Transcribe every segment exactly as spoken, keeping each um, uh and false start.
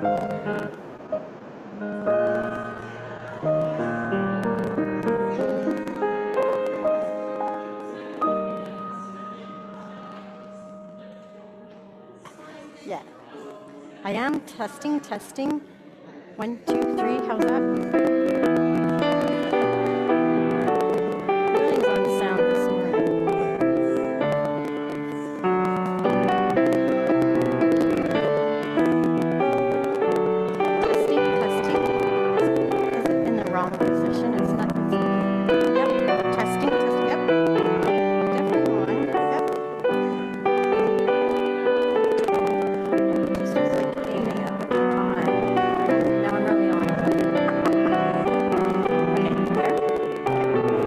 Yeah. I am testing, testing. One, two, three. How's that? Everything's on sound this morning. Testing, testing. Is it in the wrong position? It's not. Yep. Testing, testing. Yep. Definitely on. Yep. Just was like aiming at the eye. Now I'm really on. Okay, there.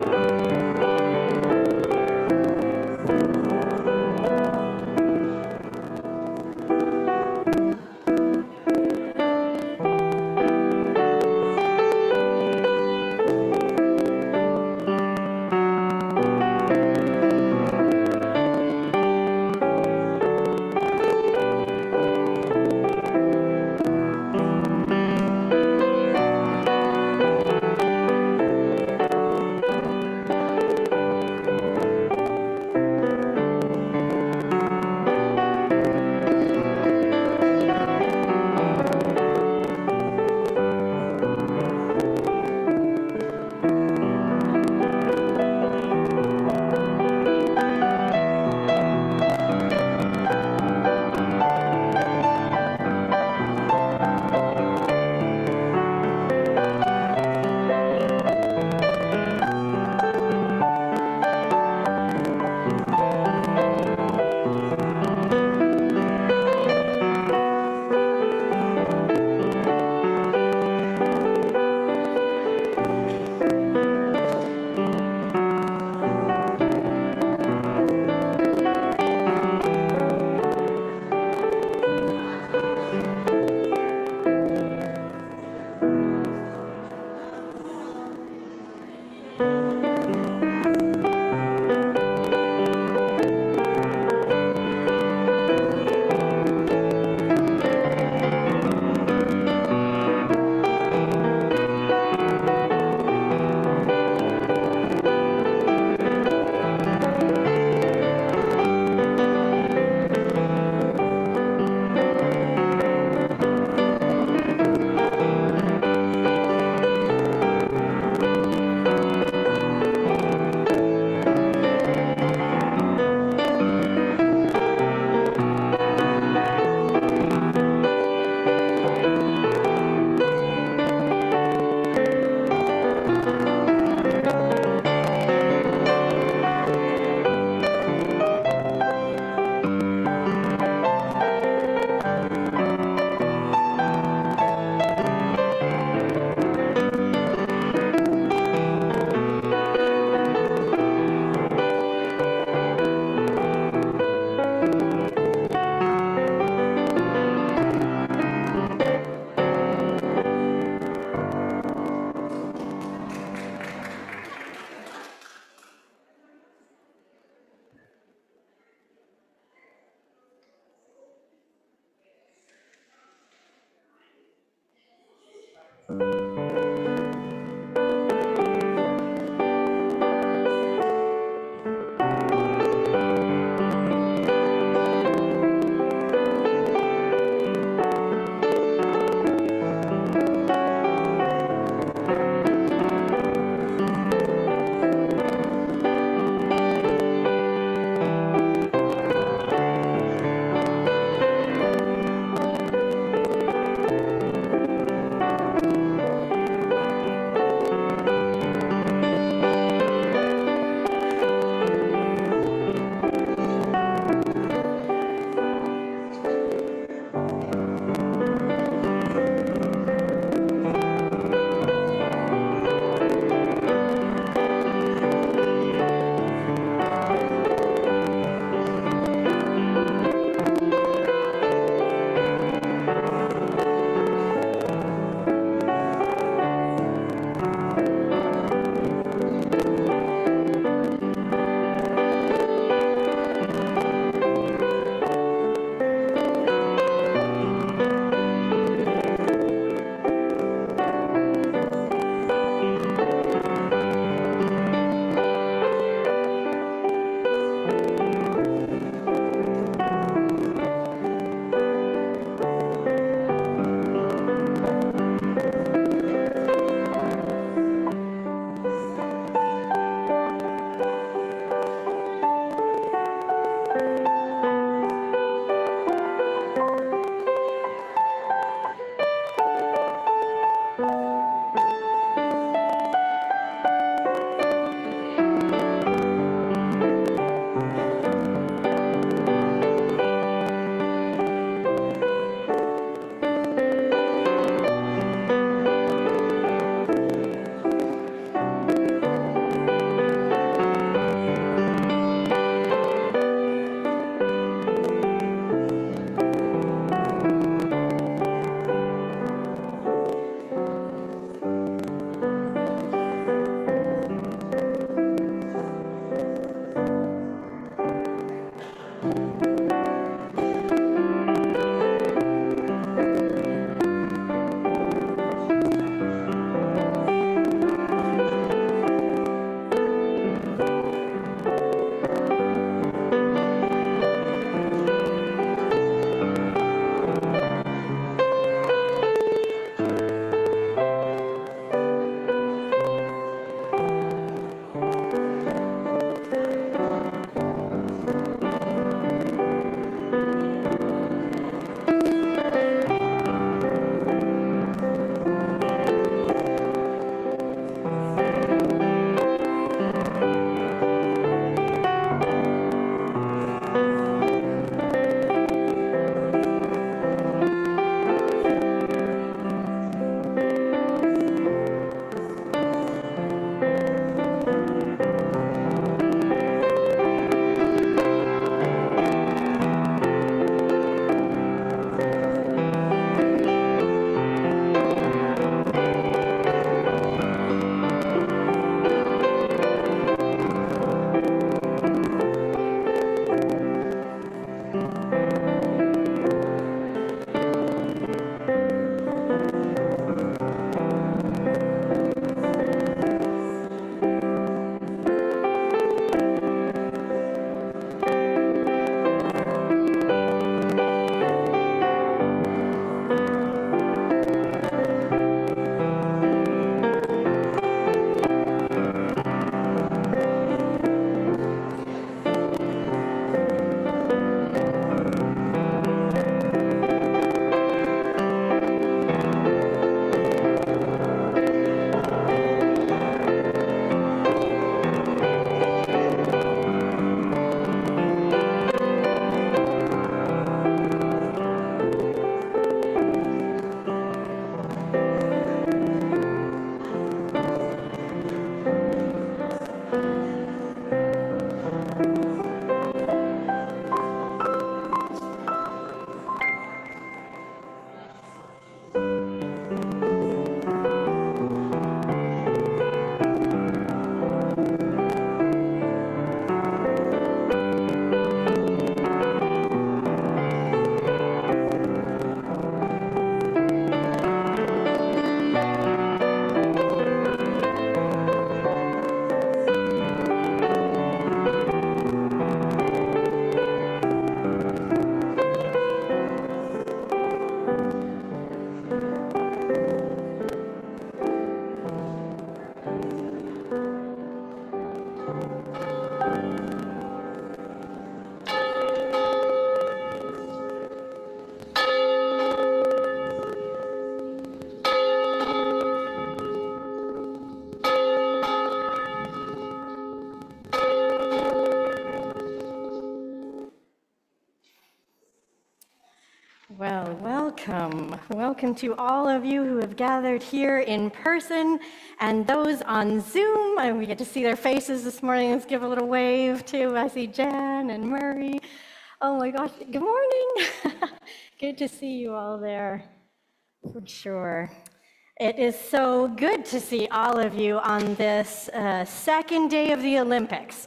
Welcome to all of you who have gathered here in person and those on Zoom. And we get to see their faces this morning. Let's give a little wave too. I see Jan and Murray. Oh my gosh, good morning. Good to see you all there, for sure. It is so good to see all of you on this uh, second day of the Olympics.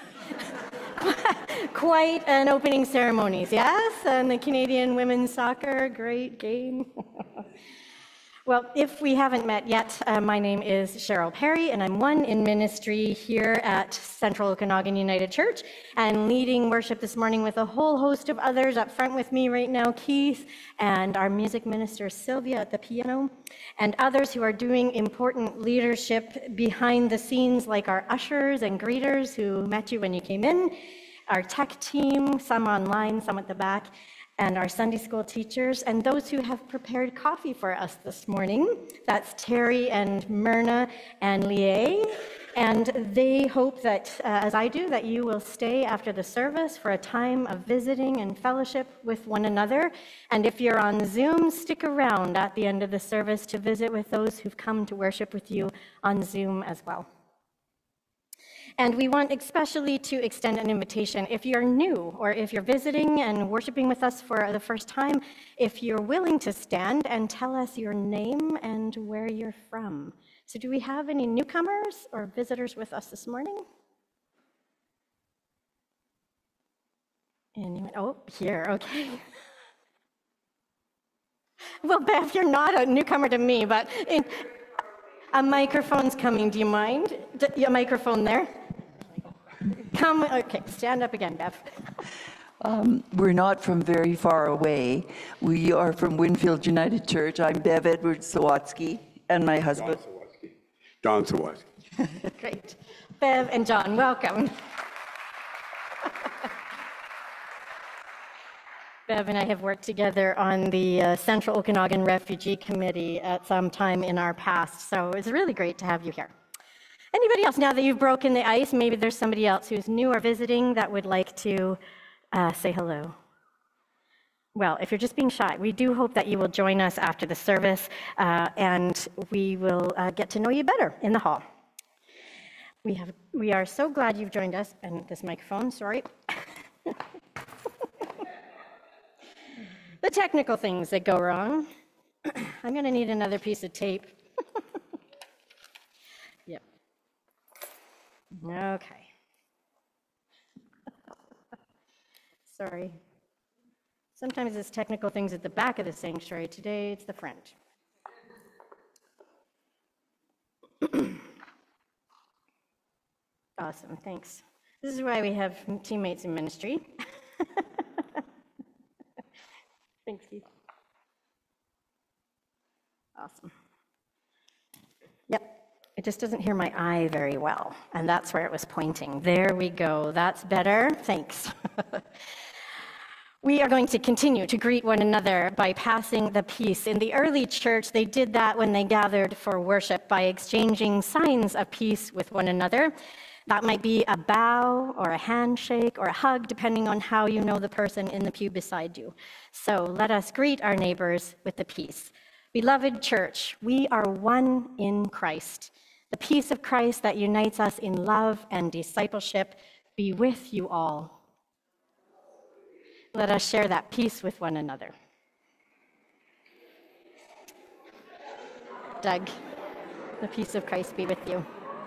Quite an opening ceremonies, yes? And the Canadian women's soccer, great game. Well, if we haven't met yet, uh, my name is Cheryl Perry, and I'm one in ministry here at Central Okanagan United Church, and leading worship this morning with a whole host of others. Up front with me right now, Keith, and our music minister, Sylvia, at the piano, and others who are doing important leadership behind the scenes, like our ushers and greeters who met you when you came in, our tech team, some online, some at the back, and our Sunday school teachers, and those who have prepared coffee for us this morning. That's Terry and Myrna and Lié, and they hope that, uh, as I do, that you will stay after the service for a time of visiting and fellowship with one another. And if you're on Zoom, stick around at the end of the service to visit with those who've come to worship with you on Zoom as well. And we want especially to extend an invitation. If you're new or if you're visiting and worshiping with us for the first time, if you're willing to stand and tell us your name and where you're from. So do we have any newcomers or visitors with us this morning? Anyone? Oh, here, okay. Well, Bev, you're not a newcomer to me, but in, a microphone's coming. Do you mind? D- a microphone there? Come, okay, stand up again, Bev. Um, we're not from very far away. We are from Winfield United Church. I'm Bev Edwards-Sawatsky, and my husband. John Sawatsky. Great. Bev and John, welcome. Bev and I have worked together on the uh, Central Okanagan Refugee Committee at some time in our past, so it's really great to have you here. Anybody else, now that you've broken the ice, maybe there's somebody else who's new or visiting that would like to uh, say hello? Well, if you're just being shy, we do hope that you will join us after the service, uh, and we will uh, get to know you better in the hall. We have, we are so glad you've joined us, and this microphone, sorry. The technical things that go wrong. I'm gonna need another piece of tape. Yep. Okay. Sorry. Sometimes it's technical things at the back of the sanctuary. Today, it's the front. Awesome, thanks. This is why we have teammates in ministry. Thanks, Keith. Awesome. Yep, it just doesn't hear my eye very well, and that's where it was pointing. There we go, that's better, thanks. We are going to continue to greet one another by passing the peace. In the early church, they did that when they gathered for worship by exchanging signs of peace with one another. That might be a bow or a handshake or a hug, depending on how you know the person in the pew beside you. So let us greet our neighbors with the peace. Beloved church, we are one in Christ. The peace of Christ that unites us in love and discipleship be with you all. Let us share that peace with one another. Doug, the peace of Christ be with you.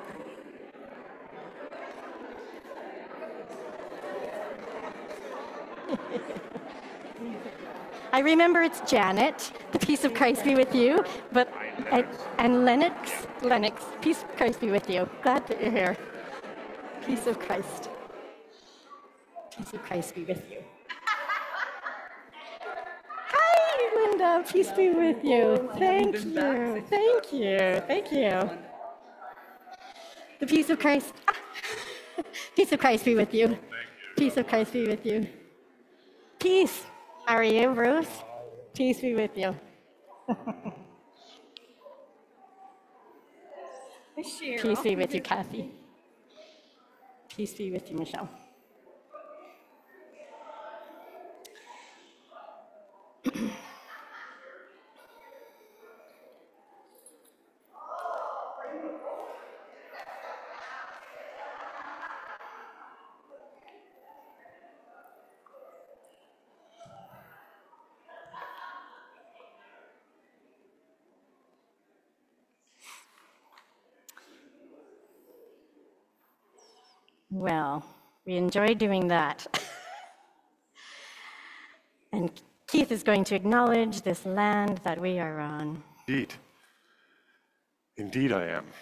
I remember it's Janet, the peace of Christ be with you, but and, and Lennox, Lennox, peace of Christ be with you. Glad that you're here. Peace of Christ. Peace of Christ be with you. Hi, Linda, peace be with you. Thank you, thank you, thank you. The peace of Christ, peace of Christ be with you. Peace of Christ be with you. Peace. How are you, Bruce? Peace be with you. Peace be with you, Kathy. Peace be with you, Michelle. Well, we enjoy doing that. And Keith is going to acknowledge this land that we are on. Indeed. Indeed I am.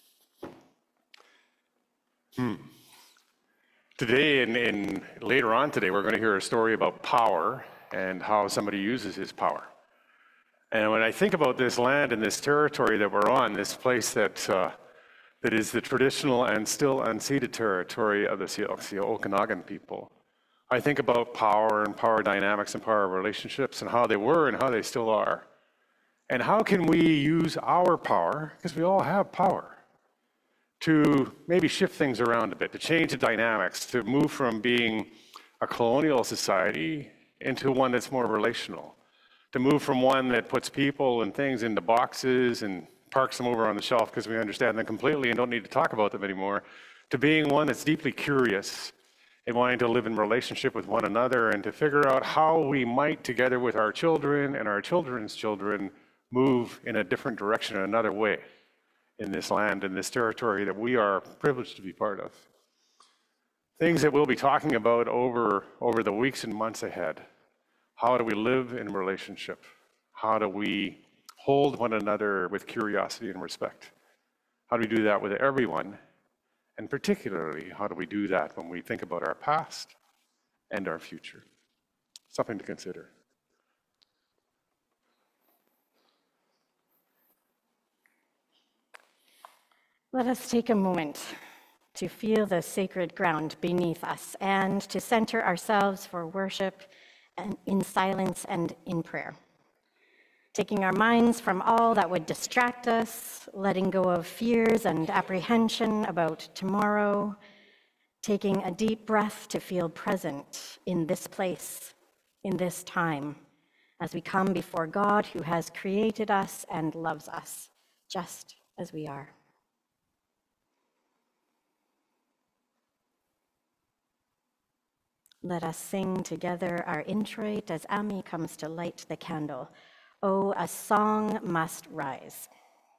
Hmm. Today and, and later on today, we're going to hear a story about power and how somebody uses his power. And when I think about this land and this territory that we're on, this place that uh, that is the traditional and still unceded territory of the, the Okanagan people, I think about power and power dynamics and power relationships and how they were and how they still are. And how can we use our power, because we all have power, to maybe shift things around a bit, to change the dynamics, to move from being a colonial society into one that's more relational, to move from one that puts people and things into boxes and parks them over on the shelf because we understand them completely and don't need to talk about them anymore, to being one that's deeply curious and wanting to live in relationship with one another and to figure out how we might, together with our children and our children's children, move in a different direction, another way in this land, in this territory that we are privileged to be part of. Things that we'll be talking about over, over the weeks and months ahead. How do we live in relationship? How do we hold one another with curiosity and respect? How do we do that with everyone? And particularly, how do we do that when we think about our past and our future? Something to consider. Let us take a moment to feel the sacred ground beneath us and to center ourselves for worship and in silence and in prayer. Taking our minds from all that would distract us, letting go of fears and apprehension about tomorrow, taking a deep breath to feel present in this place, in this time, as we come before God who has created us and loves us, just as we are. Let us sing together our introit as Ami comes to light the candle. Oh, a song must rise.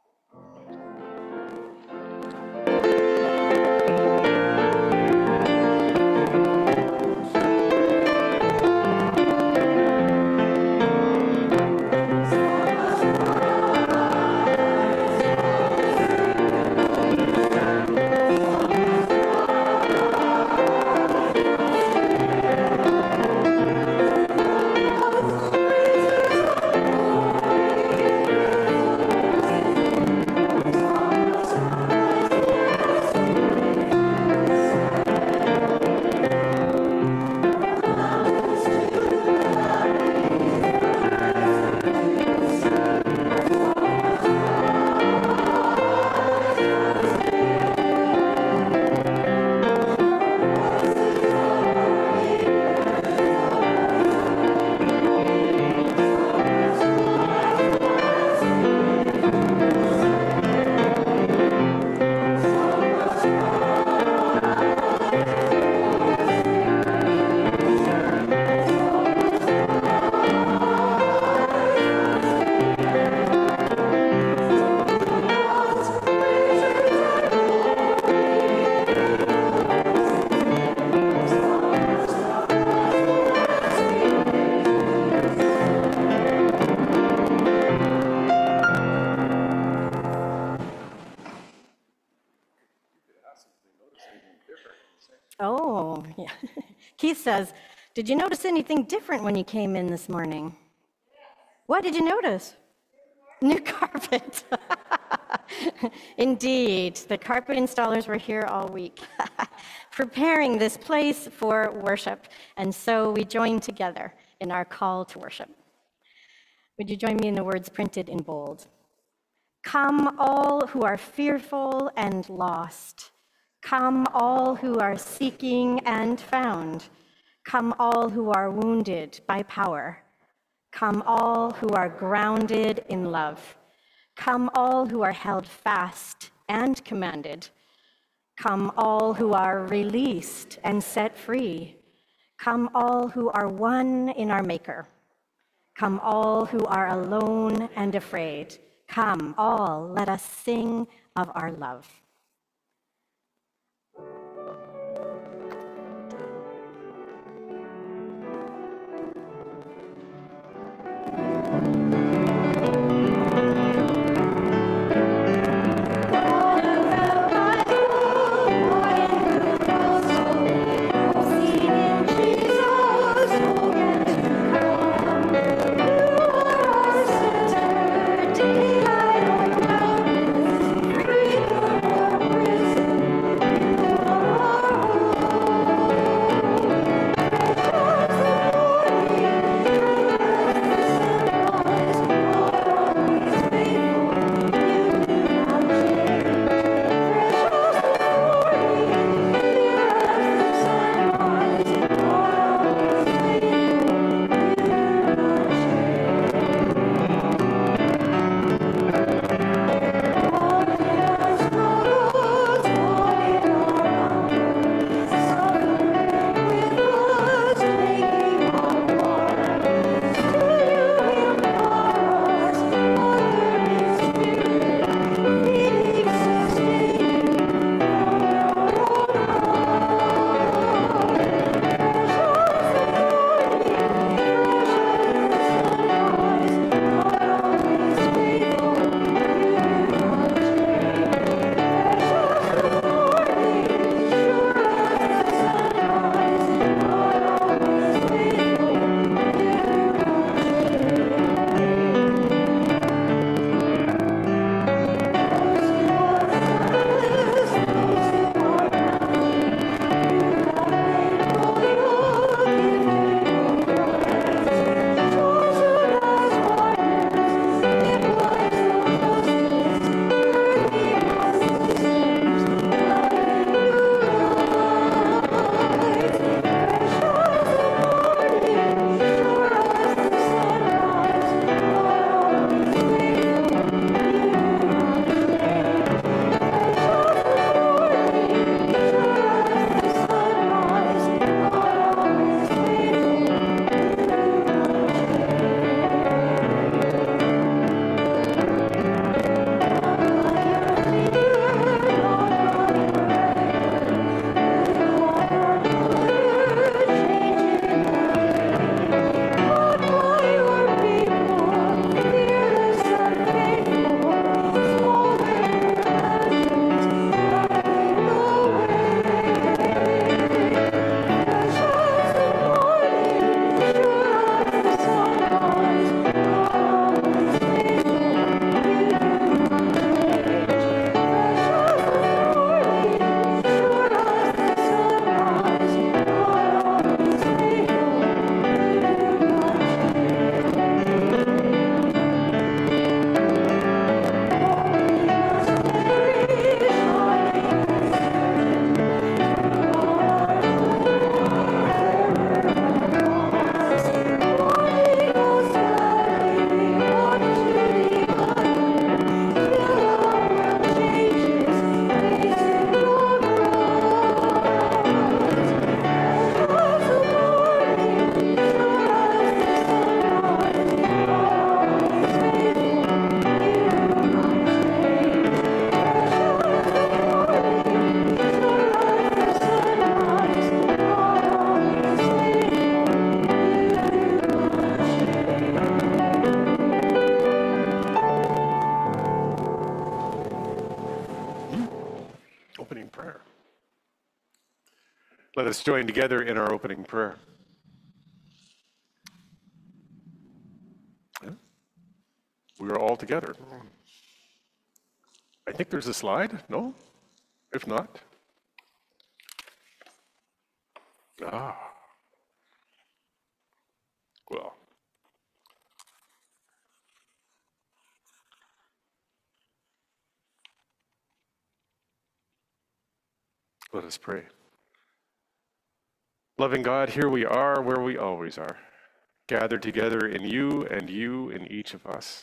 Oh, yeah. Keith says, did you notice anything different when you came in this morning? What did you notice? New carpet. Indeed, the carpet installers were here all week, preparing this place for worship. And so we joined together in our call to worship. Would you join me in the words printed in bold? Come all who are fearful and lost. Come all who are seeking and found. Come all who are wounded by power. Come all who are grounded in love. Come all who are held fast and commanded. Come all who are released and set free. Come all who are one in our Maker. Come all who are alone and afraid. Come all, let us sing of our love. Let us join together in our opening prayer. We are all together. I think there's a slide, no? If not, ah, well. Let us pray. Loving God, here we are where we always are, gathered together in you and you in each of us.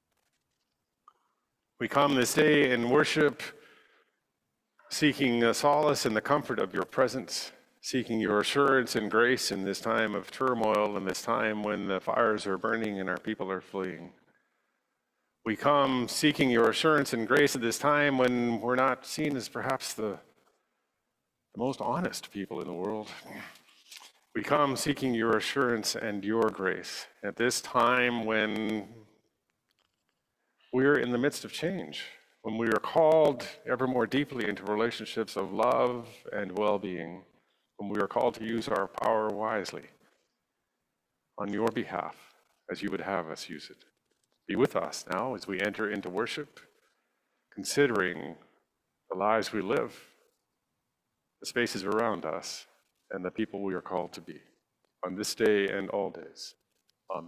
We come this day in worship, seeking solace in the comfort of your presence, seeking your assurance and grace in this time of turmoil and this time when the fires are burning and our people are fleeing. We come seeking your assurance and grace at this time when we're not seen as perhaps the, the most honest people in the world. We come seeking your assurance and your grace at this time when we're in the midst of change, when we are called ever more deeply into relationships of love and well-being, when we are called to use our power wisely on your behalf as you would have us use it. Be with us now as we enter into worship, considering the lives we live, the spaces around us, and the people we are called to be on this day and all days. Amen.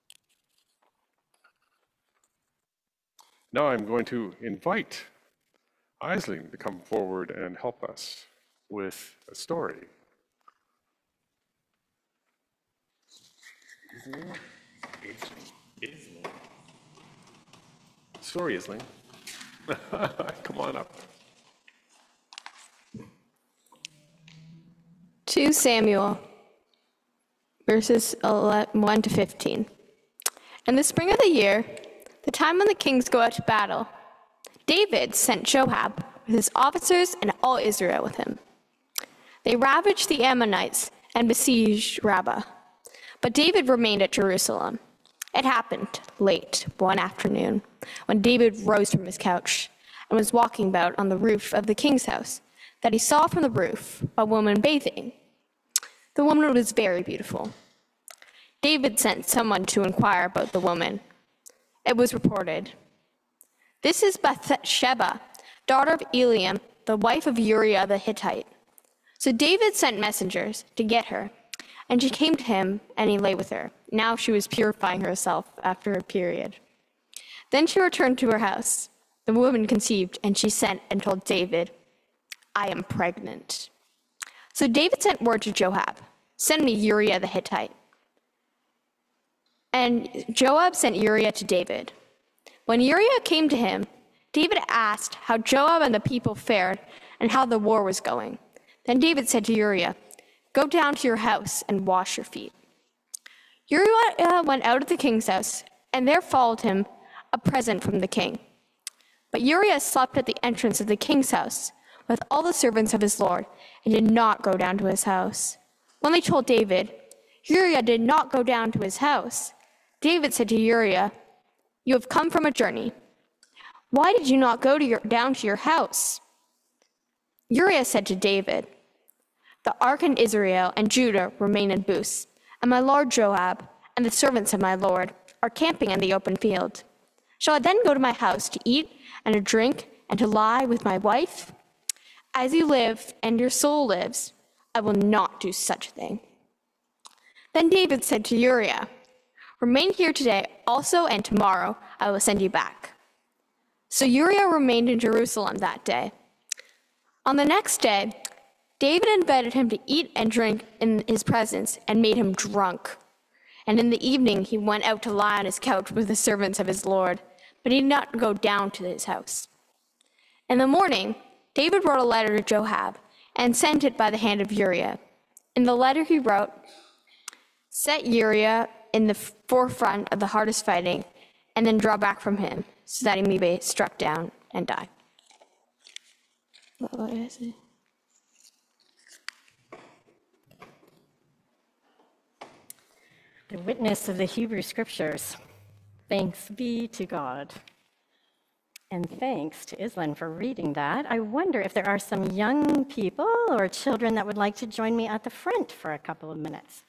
Now I'm going to invite Aisling to come forward and help us with a story. Story, Aisling. Come on up. Second Samuel, verses one to fifteen. In the spring of the year, the time when the kings go out to battle, David sent Joab with his officers and all Israel with him. They ravaged the Ammonites and besieged Rabbah, but David remained at Jerusalem. It happened late one afternoon when David rose from his couch and was walking about on the roof of the king's house that he saw from the roof a woman bathing. The woman was very beautiful. David sent someone to inquire about the woman. It was reported, "This is Bathsheba, daughter of Eliam, the wife of Uriah the Hittite." So David sent messengers to get her, and she came to him, and he lay with her. Now she was purifying herself after her period. Then she returned to her house. The woman conceived, and she sent and told David, "I am pregnant." So David sent word to Joab, "Send me Uriah the Hittite." And Joab sent Uriah to David. When Uriah came to him, David asked how Joab and the people fared and how the war was going. Then David said to Uriah, "Go down to your house and wash your feet." Uriah went out of the king's house, and there followed him a present from the king. But Uriah slept at the entrance of the king's house with all the servants of his lord, and did not go down to his house. When they told David, Uriah did not go down to his house, David said to Uriah, "You have come from a journey. Why did you not go to your, down to your house?" Uriah said to David, "The ark and Israel and Judah remain in Booth, and my lord Joab and the servants of my lord are camping in the open field. Shall I then go to my house to eat and to drink and to lie with my wife? As you live and your soul lives, I will not do such a thing." Then David said to Uriah, "Remain here today also, and tomorrow I will send you back." So Uriah remained in Jerusalem that day. On the next day, David invited him to eat and drink in his presence and made him drunk. And in the evening he went out to lie on his couch with the servants of his lord, but he did not go down to his house. In the morning, David wrote a letter to Joab and sent it by the hand of Uriah. In the letter he wrote, "Set Uriah in the forefront of the hardest fighting, and then draw back from him, so that he may be struck down and die." What did I say? The witness of the Hebrew Scriptures. Thanks be to God. And thanks to Islan for reading that. I wonder if there are some young people or children that would like to join me at the front for a couple of minutes.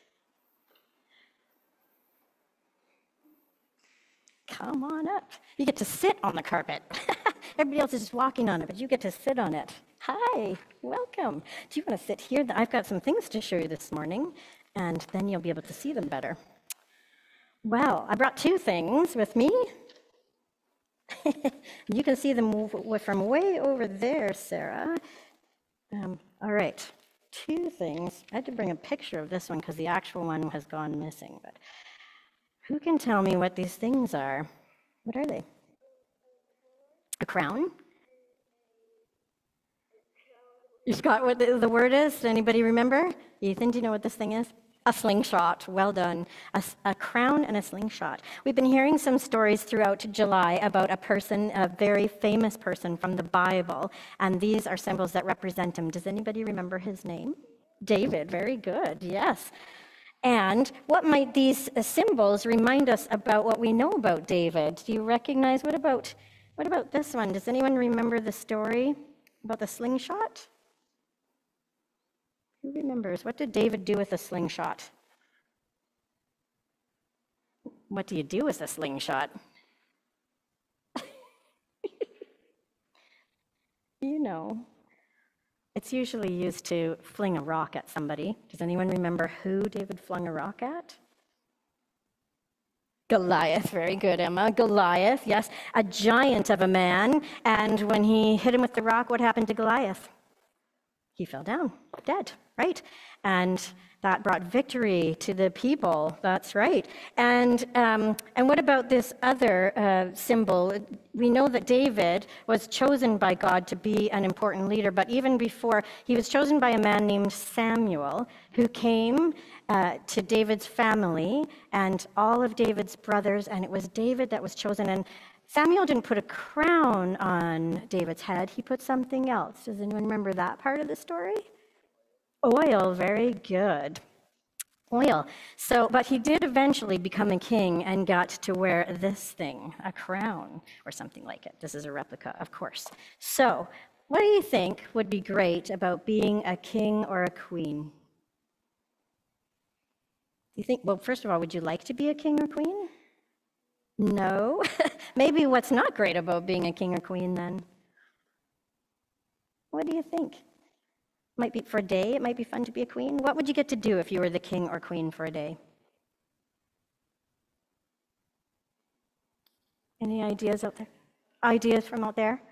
Come on up. You get to sit on the carpet. Everybody else is just walking on it, but you get to sit on it. Hi, welcome. Do you want to sit here? I've got some things to show you this morning, and then you'll be able to see them better. Well, I brought two things with me. You can see them from way over there, Sarah. Um, all right, two things. I had to bring a picture of this one because the actual one has gone missing. But who can tell me what these things are? What are they? A crown? You got what the, the word is? Does anybody remember? Ethan, do you know what this thing is? A slingshot. Well done. A, a crown and a slingshot. We've been hearing some stories throughout July about a person, a very famous person from the Bible, and these are symbols that represent him. Does anybody remember his name? David. Very good. Yes. And what might these symbols remind us about what we know about David? Do you recognize? What about, what about this one? Does anyone remember the story about the slingshot? Who remembers? What did David do with a slingshot? What do you do with a slingshot? You know. It's usually used to fling a rock at somebody. Does anyone remember who David flung a rock at? Goliath. Very good, Emma. Goliath, yes. A giant of a man. And when he hit him with the rock, what happened to Goliath? He fell down, dead, right? And that brought victory to the people. That's right. And um, and what about this other uh, symbol? We know that David was chosen by God to be an important leader, but even before, he was chosen by a man named Samuel, who came uh, to David's family and all of David's brothers, and it was David that was chosen. And Samuel didn't put a crown on David's head. He put something else. Does anyone remember that part of the story? Oil. Very good. Oil. So, but he did eventually become a king and got to wear this thing, a crown or something like it. This is a replica, of course. So, what do you think would be great about being a king or a queen? You think, well, first of all, would you like to be a king or queen? No? Maybe what's not great about being a king or queen then? What do you think? Might be for a day, it might be fun to be a queen. What would you get to do if you were the king or queen for a day? Any ideas out there? Ideas from out there?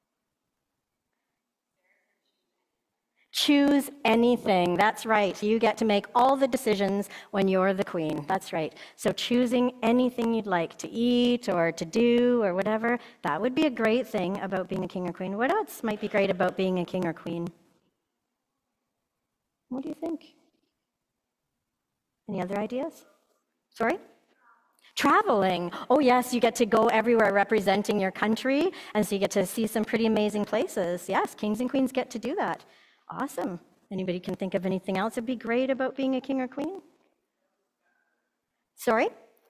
Choose anything. That's right. You get to make all the decisions when you're the queen. That's right. So choosing anything you'd like to eat or to do or whatever, that would be a great thing about being a king or queen. What else might be great about being a king or queen? What do you think? Any other ideas? Sorry? Traveling. Oh yes, you get to go everywhere representing your country, and so you get to see some pretty amazing places. Yes, kings and queens get to do that. Awesome. Anybody can think of anything else that'd be great about being a king or queen? Sorry?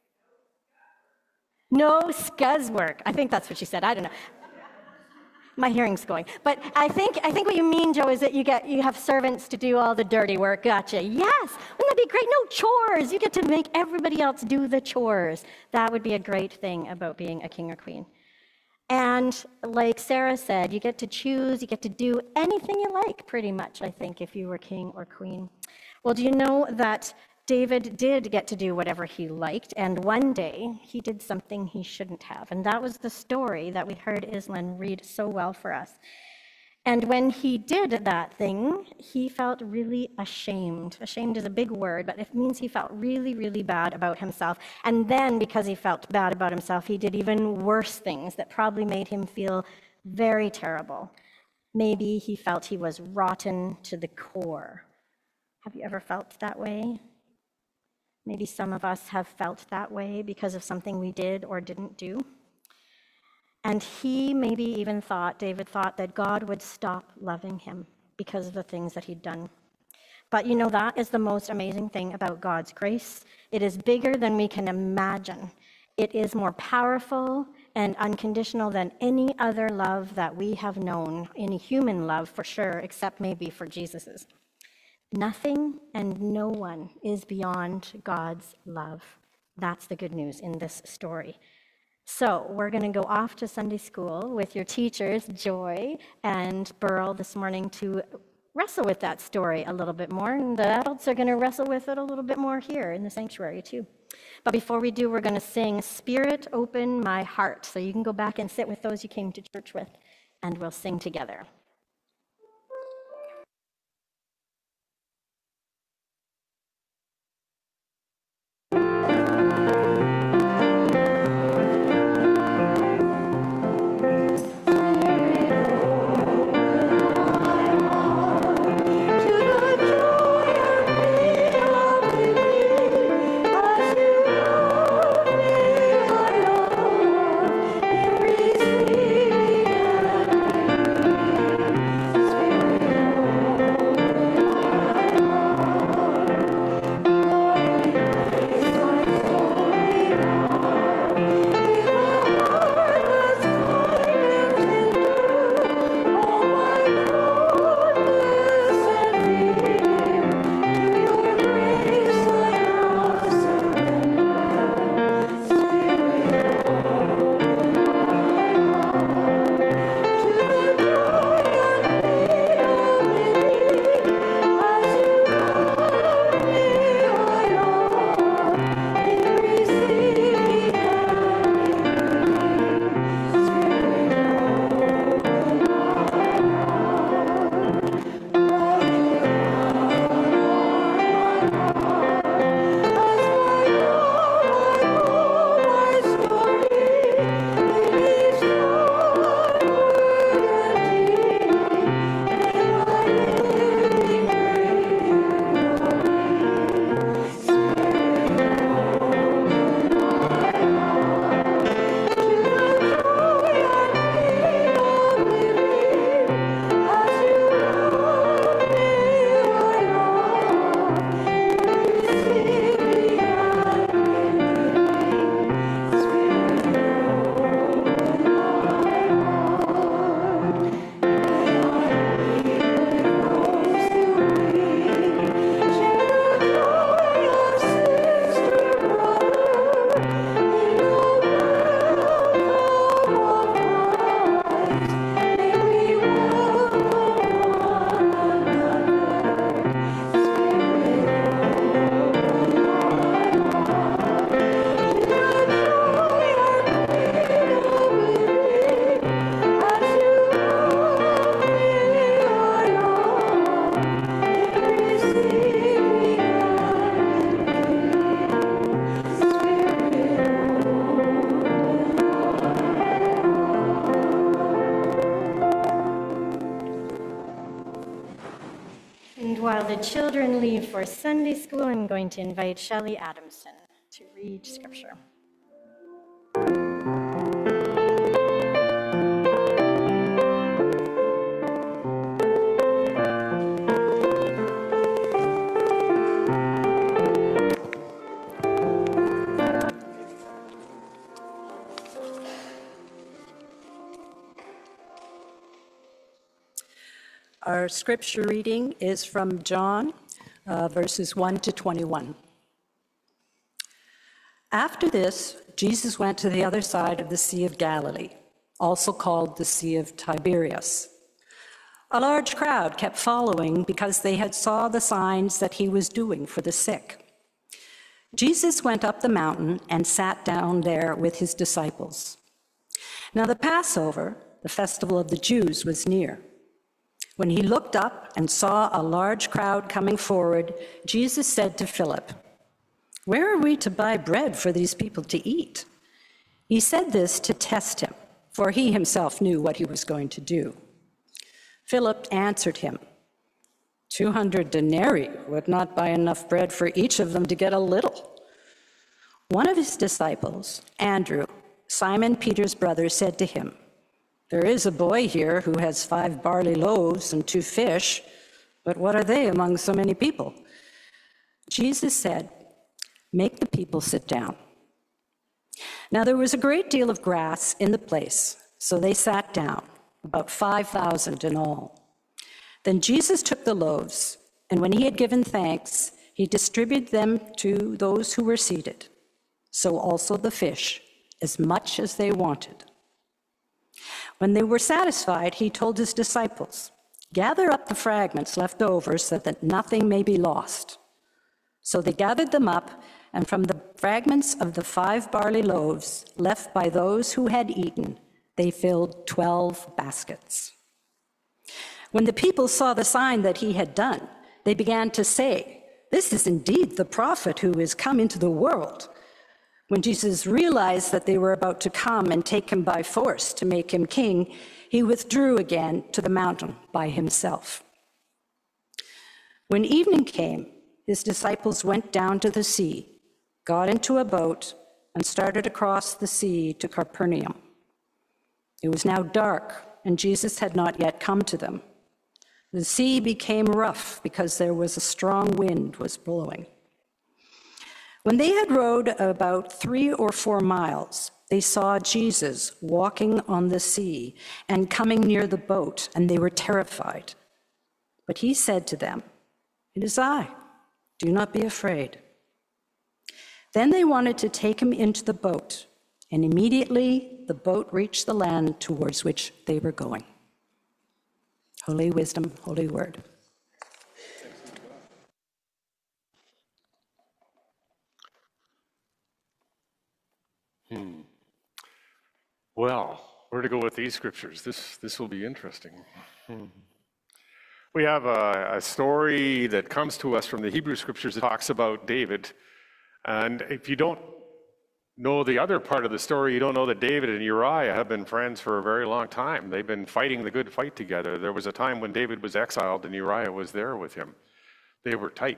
No scuzz work. I think that's what she said. I don't know. My hearing's going. But I think I think what you mean, Joe, is that you get you have servants to do all the dirty work. Gotcha. Yes. Wouldn't that be great? No chores. You get to make everybody else do the chores. That would be a great thing about being a king or queen. And like Sarah said, you get to choose, you get to do anything you like, pretty much, I think, if you were king or queen. Well, do you know that David did get to do whatever he liked, and one day he did something he shouldn't have. And that was the story that we heard Islan read so well for us. And when he did that thing, he felt really ashamed. Ashamed is a big word, but it means he felt really, really bad about himself. And then, because he felt bad about himself, he did even worse things that probably made him feel very terrible. Maybe he felt he was rotten to the core. Have you ever felt that way? Maybe some of us have felt that way because of something we did or didn't do. And he maybe even thought, David thought, that God would stop loving him because of the things that he'd done. But you know, that is the most amazing thing about God's grace. It is bigger than we can imagine. It is more powerful and unconditional than any other love that we have known, any human love for sure, except maybe for Jesus's. Nothing and no one is beyond God's love. That's the good news in this story. So we're going to go off to Sunday school with your teachers, Joy and Burl, this morning to wrestle with that story a little bit more. And the adults are going to wrestle with it a little bit more here in the sanctuary too. But before we do, we're going to sing Spirit Open My Heart. So you can go back and sit with those you came to church with, and we'll sing together. While the children leave for Sunday school, I'm going to invite Shelley Adamson to read scripture. Our scripture reading is from John, uh, verses one to twenty-one. After this, Jesus went to the other side of the Sea of Galilee, also called the Sea of Tiberias. A large crowd kept following because they had saw the signs that he was doing for the sick. Jesus went up the mountain and sat down there with his disciples. Now the Passover, the festival of the Jews, was near. When he looked up and saw a large crowd coming forward, Jesus said to Philip, "Where are we to buy bread for these people to eat?" He said this to test him, for he himself knew what he was going to do. Philip answered him, Two hundred denarii would not buy enough bread for each of them to get a little." One of his disciples, Andrew, Simon Peter's brother, said to him, "There is a boy here who has five barley loaves and two fish, but what are they among so many people?" Jesus said, "Make the people sit down." Now there was a great deal of grass in the place, so they sat down, about five thousand in all. Then Jesus took the loaves, and when he had given thanks, he distributed them to those who were seated, so also the fish, as much as they wanted. When they were satisfied, he told his disciples, "Gather up the fragments left over so that nothing may be lost." So they gathered them up, and from the fragments of the five barley loaves left by those who had eaten, they filled twelve baskets. When the people saw the sign that he had done, they began to say, "This is indeed the prophet who is come into the world." When Jesus realized that they were about to come and take him by force to make him king, he withdrew again to the mountain by himself. When evening came, his disciples went down to the sea, got into a boat, and started across the sea to Capernaum. It was now dark, and Jesus had not yet come to them. The sea became rough because there was a strong wind was blowing. When they had rowed about three or four miles, they saw Jesus walking on the sea and coming near the boat, and they were terrified. But he said to them, "It is I. Do not be afraid." Then they wanted to take him into the boat, and immediately the boat reached the land towards which they were going. Holy wisdom, holy word. Hmm. Well, where to go with these scriptures? This this will be interesting. Hmm. We have a, a story that comes to us from the Hebrew scriptures that talks about David. And if you don't know the other part of the story, you don't know that David and Uriah have been friends for a very long time. They've been fighting the good fight together. There was a time when David was exiled and Uriah was there with him. They were tight.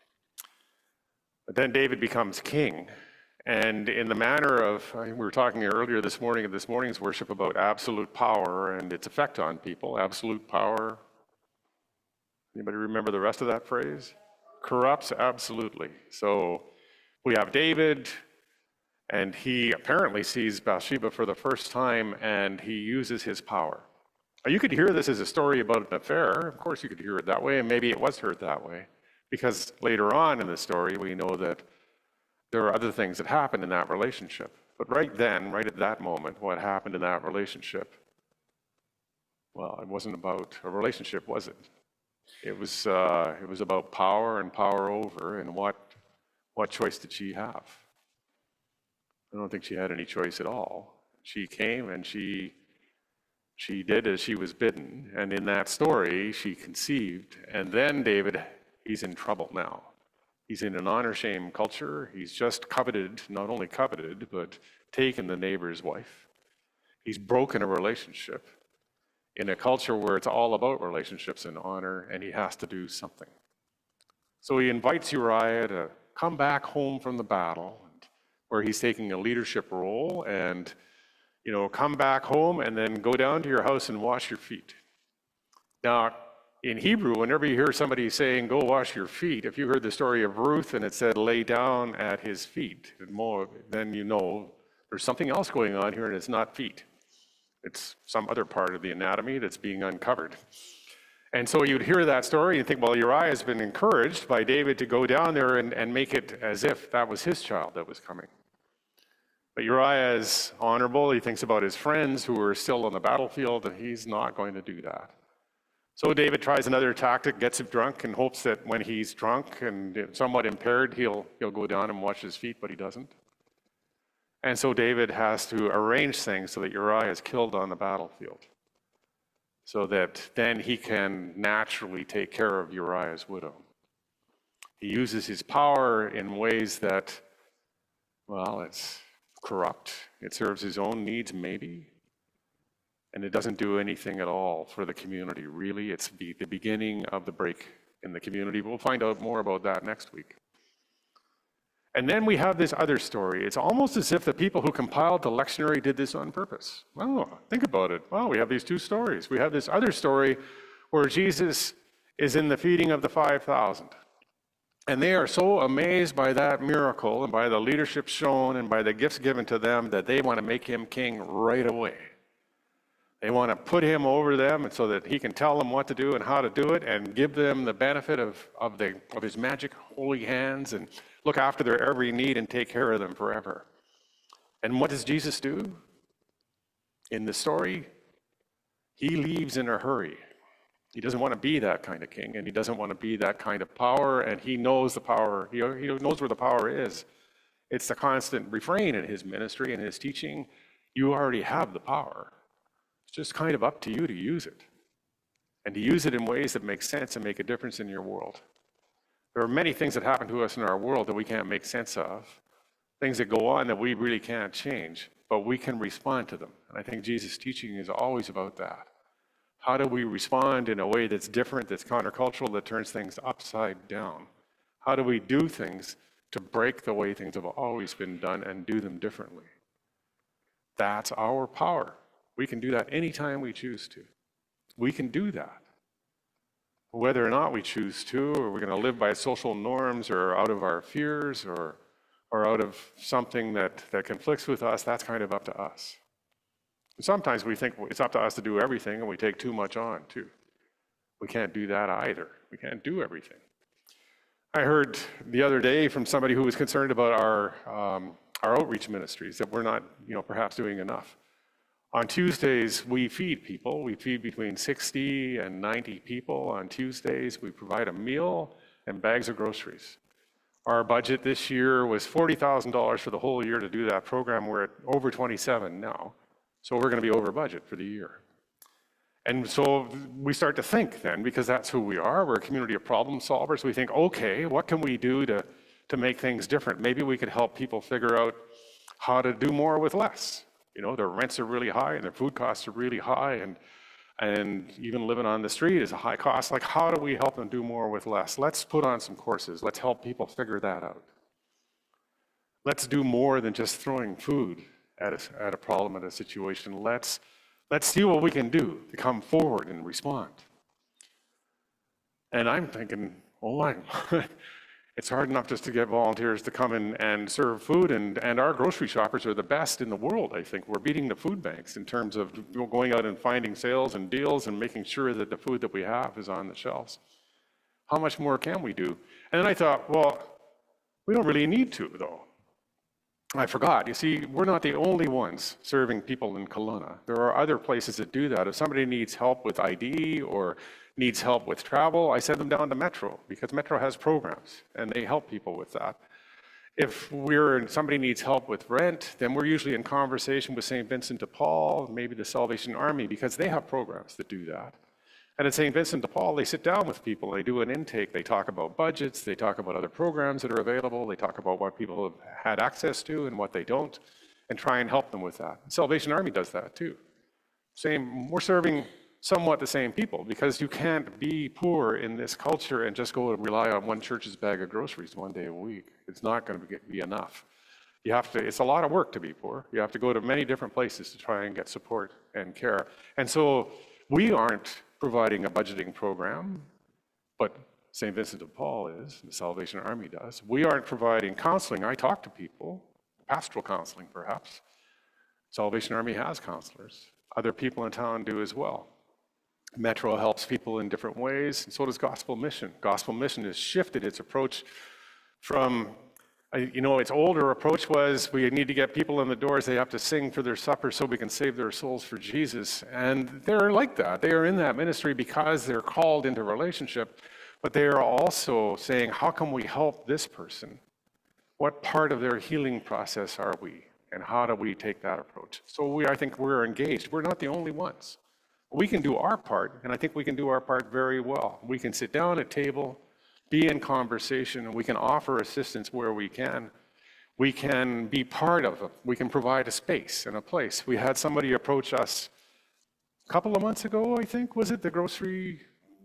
But then David becomes king. And in the manner of, we were talking earlier this morning of this morning's worship about absolute power and its effect on people. Absolute power. Anybody remember the rest of that phrase? Corrupts absolutely. So we have David, and he apparently sees Bathsheba for the first time, and he uses his power. Now, you could hear this as a story about an affair. Of course you could hear it that way, and maybe it was heard that way. Because later on in the story, we know that there are other things that happened in that relationship. But right then, right at that moment, what happened in that relationship, well, it wasn't about a relationship, was it? It was, uh, it was about power and power over, and what, what choice did she have? I don't think she had any choice at all. She came and she, she did as she was bidden, and in that story, she conceived, and then David, he's in trouble now. He's in an honor-shame culture. He's just coveted, not only coveted, but taken the neighbor's wife. He's broken a relationship in a culture where it's all about relationships and honor, and he has to do something. So he invites Uriah to come back home from the battle, where he's taking a leadership role, and, you know, come back home and then go down to your house and wash your feet. Now, in Hebrew, whenever you hear somebody saying, go wash your feet, if you heard the story of Ruth and it said, lay down at his feet, then you know there's something else going on here, and it's not feet. It's some other part of the anatomy that's being uncovered. And so you'd hear that story and think, well, Uriah has been encouraged by David to go down there and, and make it as if that was his child that was coming. But Uriah is honorable. He thinks about his friends who are still on the battlefield, and he's not going to do that. So David tries another tactic, gets him drunk, and hopes that when he's drunk and somewhat impaired, he'll, he'll go down and wash his feet, but he doesn't. And so David has to arrange things so that Uriah is killed on the battlefield, so that then he can naturally take care of Uriah's widow. He uses his power in ways that, well, it's corrupt. It serves his own needs, maybe. And it doesn't do anything at all for the community, really. It's the, the beginning of the break in the community. We'll find out more about that next week. And then we have this other story. It's almost as if the people who compiled the lectionary did this on purpose. Well, think about it. Well, we have these two stories. We have this other story where Jesus is in the feeding of the five thousand. And they are so amazed by that miracle and by the leadership shown and by the gifts given to them that they want to make him king right away. They want to put him over them and so that he can tell them what to do and how to do it and give them the benefit of, of, the, of his magic holy hands and look after their every need and take care of them forever. And what does Jesus do? In the story, he leaves in a hurry. He doesn't want to be that kind of king, and he doesn't want to be that kind of power, and he knows the power. He, he knows where the power is. It's the constant refrain in his ministry and his teaching. You already have the power. It's just kind of up to you to use it, and to use it in ways that make sense and make a difference in your world. There are many things that happen to us in our world that we can't make sense of, things that go on that we really can't change, but we can respond to them. And I think Jesus' teaching is always about that. How do we respond in a way that's different, that's countercultural, that turns things upside down? How do we do things to break the way things have always been done and do them differently? That's our power. We can do that anytime we choose to. We can do that. Whether or not we choose to, or we're going to live by social norms, or out of our fears, or, or out of something that, that conflicts with us, that's kind of up to us. Sometimes we think it's up to us to do everything, and we take too much on, too. We can't do that either. We can't do everything. I heard the other day from somebody who was concerned about our, um, our outreach ministries, that we're not, you know, perhaps doing enough. On Tuesdays, we feed people. We feed between sixty and ninety people on Tuesdays. We provide a meal and bags of groceries. Our budget this year was forty thousand dollars for the whole year to do that program. We're at over twenty-seven now. So we're going to be over budget for the year. And so we start to think then, because that's who we are, we're a community of problem solvers, we think, okay, what can we do to, to make things different? Maybe we could help people figure out how to do more with less. You know, their rents are really high and their food costs are really high, and, and even living on the street is a high cost. Like, how do we help them do more with less? Let's put on some courses. Let's help people figure that out. Let's do more than just throwing food at a, at a problem, at a situation. Let's, let's see what we can do to come forward and respond. And I'm thinking, oh my, it's hard enough just to get volunteers to come in and serve food, and, and our grocery shoppers are the best in the world, I think. We're beating the food banks in terms of going out and finding sales and deals and making sure that the food that we have is on the shelves. How much more can we do? And then I thought, well, we don't really need to, though. I forgot. You see, we're not the only ones serving people in Kelowna. There are other places that do that. If somebody needs help with I D or needs help with travel, I send them down to Metro, because Metro has programs and they help people with that. If we're somebody needs help with rent, then we're usually in conversation with Saint Vincent de Paul, maybe the Salvation Army, because they have programs that do that. And at Saint Vincent de Paul, they sit down with people, they do an intake, they talk about budgets, they talk about other programs that are available, they talk about what people have had access to and what they don't, and try and help them with that. Salvation Army does that too. Same, we're serving somewhat the same people, because you can't be poor in this culture and just go and rely on one church's bag of groceries one day a week. It's not going to be enough. You have to, it's a lot of work to be poor. You have to go to many different places to try and get support and care. And so we aren't providing a budgeting program, but Saint Vincent de Paul is, the Salvation Army does. We aren't providing counseling. I talk to people, pastoral counseling perhaps. Salvation Army has counselors. Other people in town do as well. Metro helps people in different ways, and so does Gospel Mission. Gospel Mission has shifted its approach from, you know, its older approach was we need to get people in the doors, they have to sing for their supper so we can save their souls for Jesus. And they're like that. They are in that ministry because they're called into relationship, but they are also saying, how can we help this person? What part of their healing process are we? And how do we take that approach? So we, I think we're engaged. We're not the only ones. We can do our part, and I think we can do our part very well. We can sit down at table, be in conversation, and we can offer assistance where we can. We can be part of it. We can provide a space and a place. We had somebody approach us a couple of months ago, I think, was it the grocery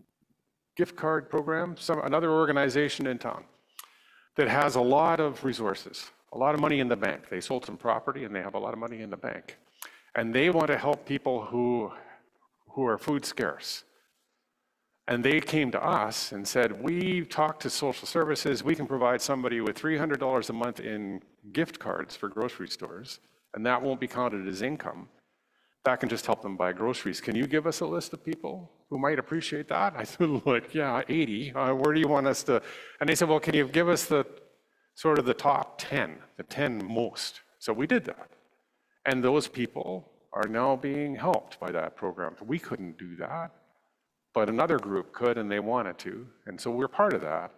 gift card program? Some, another organization in town that has a lot of resources, a lot of money in the bank. They sold some property and they have a lot of money in the bank. And they want to help people who, who are food scarce. And they came to us and said, we talked to social services, we can provide somebody with three hundred dollars a month in gift cards for grocery stores, and that won't be counted as income. That can just help them buy groceries. Can you give us a list of people who might appreciate that? I said, like, yeah, eighty. Uh, where do you want us to? And they said, well, can you give us the sort of the top ten, the ten most? So we did that. And those people are now being helped by that program. We couldn't do that, but another group could, and they wanted to. And so we're part of that.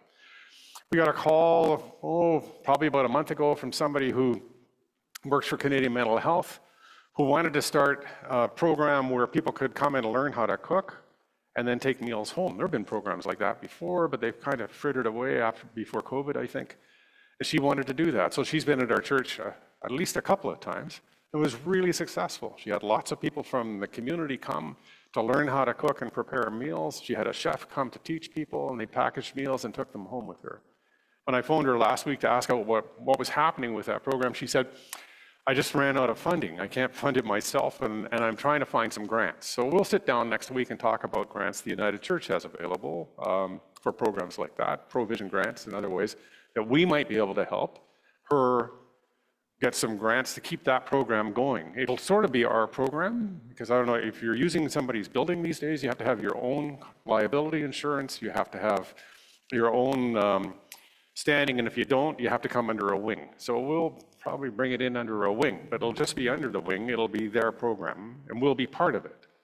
We got a call, oh, probably about a month ago from somebody who works for Canadian Mental Health, who wanted to start a program where people could come and learn how to cook and then take meals home. There have been programs like that before, but they've kind of frittered away after before COVID, I think. And she wanted to do that. So she's been at our church uh, at least a couple of times. It was really successful. She had lots of people from the community come to learn how to cook and prepare meals. She had a chef come to teach people, and they packaged meals and took them home with her. When I phoned her last week to ask her what, what was happening with that program, she said, I just ran out of funding. I can't fund it myself, and, and I'm trying to find some grants. So we'll sit down next week and talk about grants the United Church has available um, for programs like that, provision grants and other ways that we might be able to help her get some grants to keep that program going. It'll sort of be our program, because I don't know, if you're using somebody's building these days, you have to have your own liability insurance, you have to have your own um, standing, and if you don't, you have to come under a wing. So we'll probably bring it in under a wing, but it'll just be under the wing, it'll be their program, and we'll be part of it.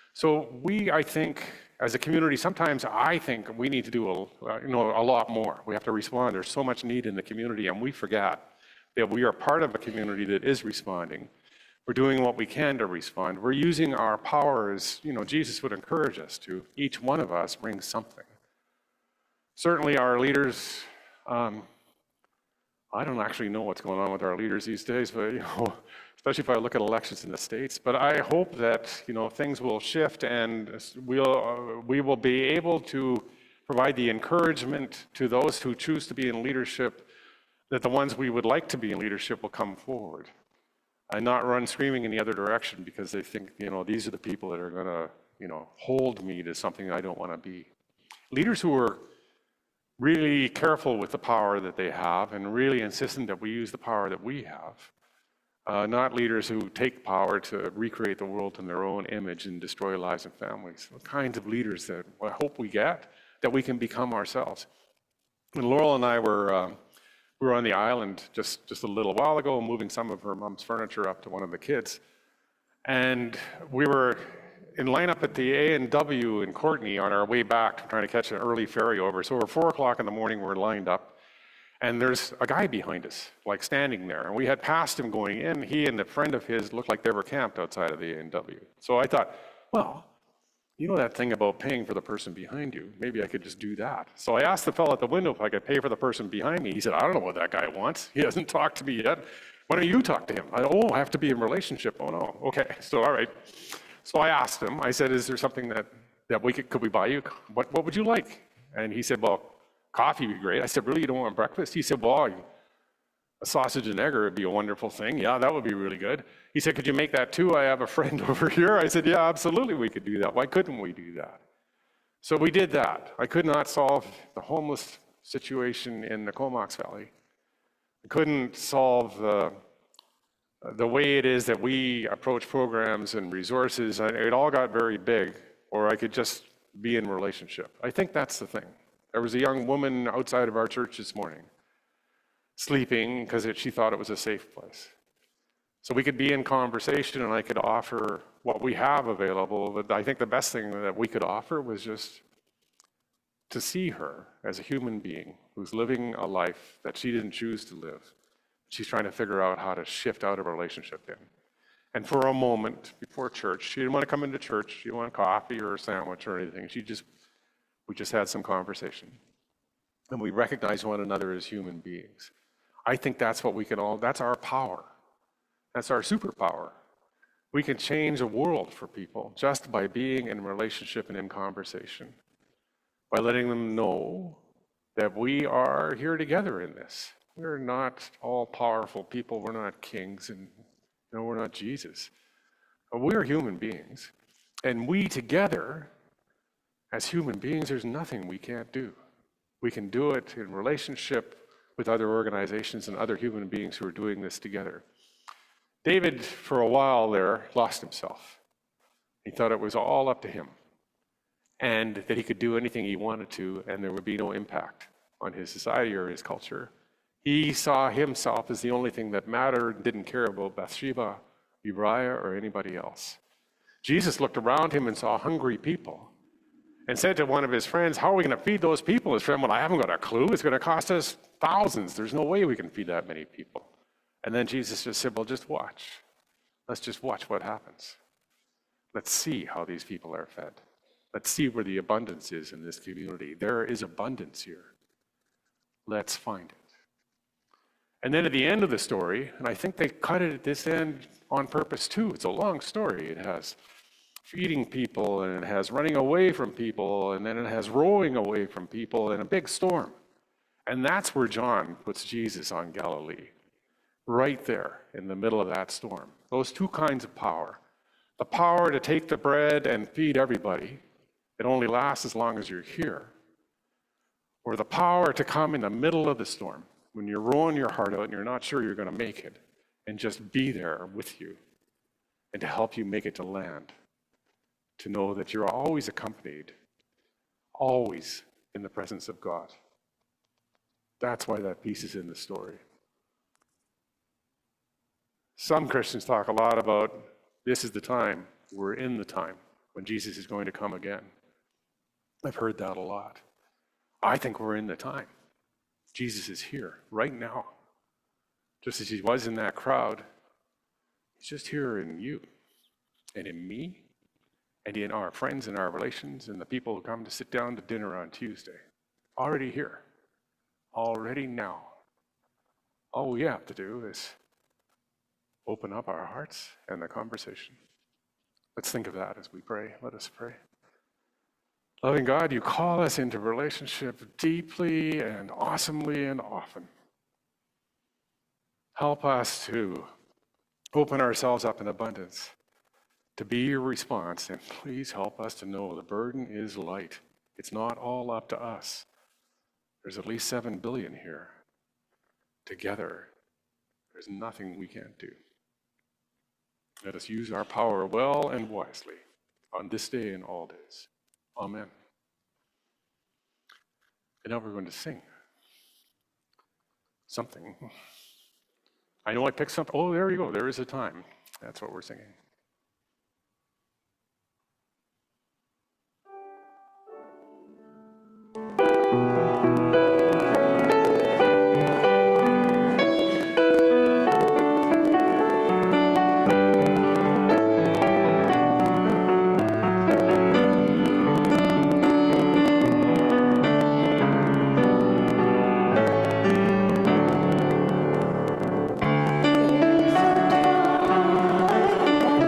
So we, I think, as a community, sometimes I think we need to do a, uh, you know, a lot more. We have to respond. There's so much need in the community, and we forget that we are part of a community that is responding. We're doing what we can to respond. We're using our power as, you know, Jesus would encourage us to. Each one of us brings something. Certainly our leaders, um, I don't actually know what's going on with our leaders these days, but, you know, especially if I look at elections in the States. But I hope that, you know, things will shift, and we'll, uh, we will be able to provide the encouragement to those who choose to be in leadership, that the ones we would like to be in leadership will come forward and not run screaming in the other direction because they think, you know, these are the people that are going to, you know, hold me to something I don't want to be. Leaders who are really careful with the power that they have and really insistent that we use the power that we have. Uh, not leaders who take power to recreate the world in their own image and destroy lives and families. The kinds of leaders that I hope we get, that we can become ourselves. And Laurel and I were, uh, we were on the island just, just a little while ago, moving some of her mom's furniture up to one of the kids. And we were in line up at the A and W in Courtenay on our way back, trying to catch an early ferry over. So we're four o'clock in the morning, we're lined up. And there's a guy behind us, like standing there. And we had passed him going in. He and a friend of his looked like they were camped outside of the A and W. So I thought, well, you know that thing about paying for the person behind you? Maybe I could just do that. So I asked the fellow at the window if I could pay for the person behind me. He said, I don't know what that guy wants. He hasn't talked to me yet. Why don't you talk to him? I, oh, I have to be in relationship. Oh no, okay, so all right. So I asked him, I said, is there something that, that we could, could we buy you? What, what would you like? And he said, well, coffee would be great. I said, really, you don't want breakfast? He said, well, a sausage and egg would be a wonderful thing. Yeah, that would be really good. He said, could you make that too? I have a friend over here. I said, yeah, absolutely, we could do that. Why couldn't we do that? So we did that. I could not solve the homeless situation in the Comox Valley. I couldn't solve the, the way it is that we approach programs and resources. It all got very big, or I could just be in relationship. I think that's the thing. There was a young woman outside of our church this morning, sleeping because she thought it was a safe place. So we could be in conversation and I could offer what we have available, but I think the best thing that we could offer was just to see her as a human being who's living a life that she didn't choose to live. She's trying to figure out how to shift out of a relationship in. And for a moment before church, she didn't want to come into church, she didn't want coffee or a sandwich or anything. She just We just had some conversation. And we recognize one another as human beings. I think that's what we can all, that's our power. That's our superpower. We can change a world for people just by being in relationship and in conversation. By letting them know that we are here together in this. We're not all powerful people, we're not kings, and no, we're not Jesus. But we're human beings. And we together As human beings, there's nothing we can't do. We can do it in relationship with other organizations and other human beings who are doing this together. David, for a while there, lost himself. He thought it was all up to him and that he could do anything he wanted to and there would be no impact on his society or his culture. He saw himself as the only thing that mattered and didn't care about Bathsheba, Uriah, or anybody else. Jesus looked around him and saw hungry people and said to one of his friends, how are we going to feed those people? His friend went, I haven't got a clue. It's going to cost us thousands. There's no way we can feed that many people. And then Jesus just said, well, just watch. Let's just watch what happens. Let's see how these people are fed. Let's see where the abundance is in this community. There is abundance here. Let's find it. And then at the end of the story, and I think they cut it at this end on purpose too. It's a long story. It has feeding people, and it has running away from people, and then it has rowing away from people in a big storm. And that's where John puts Jesus on Galilee, right there in the middle of that storm. Those two kinds of power. The power to take the bread and feed everybody. It only lasts as long as you're here. Or the power to come in the middle of the storm, when you're rowing your heart out and you're not sure you're going to make it, and just be there with you, and to help you make it to land. To know that you're always accompanied, always in the presence of God. That's why that piece is in the story. Some Christians talk a lot about this is the time, we're in the time when Jesus is going to come again. I've heard that a lot. I think we're in the time. Jesus is here right now. Just as he was in that crowd, he's just here in you and in me. And in our friends and our relations and the people who come to sit down to dinner on Tuesday. Already here. Already now. All we have to do is open up our hearts and the conversation. Let's think of that as we pray. Let us pray. Loving God, you call us into relationship deeply and awesomely and often. Help us to open ourselves up in abundance, to be your response, and please help us to know the burden is light. It's not all up to us. There's at least seven billion here. Together, there's nothing we can't do. Let us use our power well and wisely on this day and all days. Amen. And now we're going to sing something. I know I picked something. Oh, there you go. There is a time. That's what we're singing. There's a time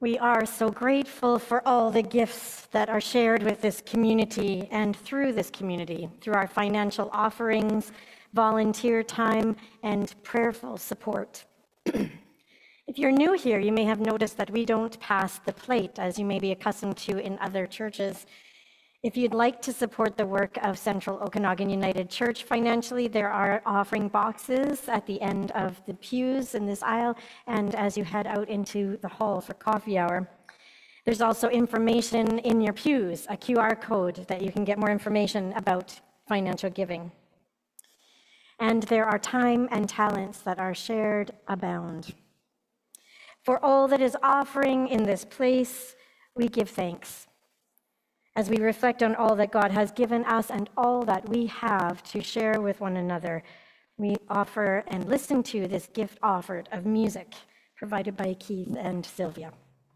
We are so grateful for all the gifts that are shared with this community and through this community, through our financial offerings, volunteer time, and prayerful support. If you're new here, you may have noticed that we don't pass the plate, as you may be accustomed to in other churches. If you'd like to support the work of Central Okanagan United Church financially, there are offering boxes at the end of the pews in this aisle and as you head out into the hall for coffee hour. There's also information in your pews, a Q R code that you can get more information about financial giving. And there are time and talents that are shared abound. For all that is offering in this place, we give thanks. As we reflect on all that God has given us and all that we have to share with one another, we offer and listen to this gift offered of music provided by Keith and Sylvia.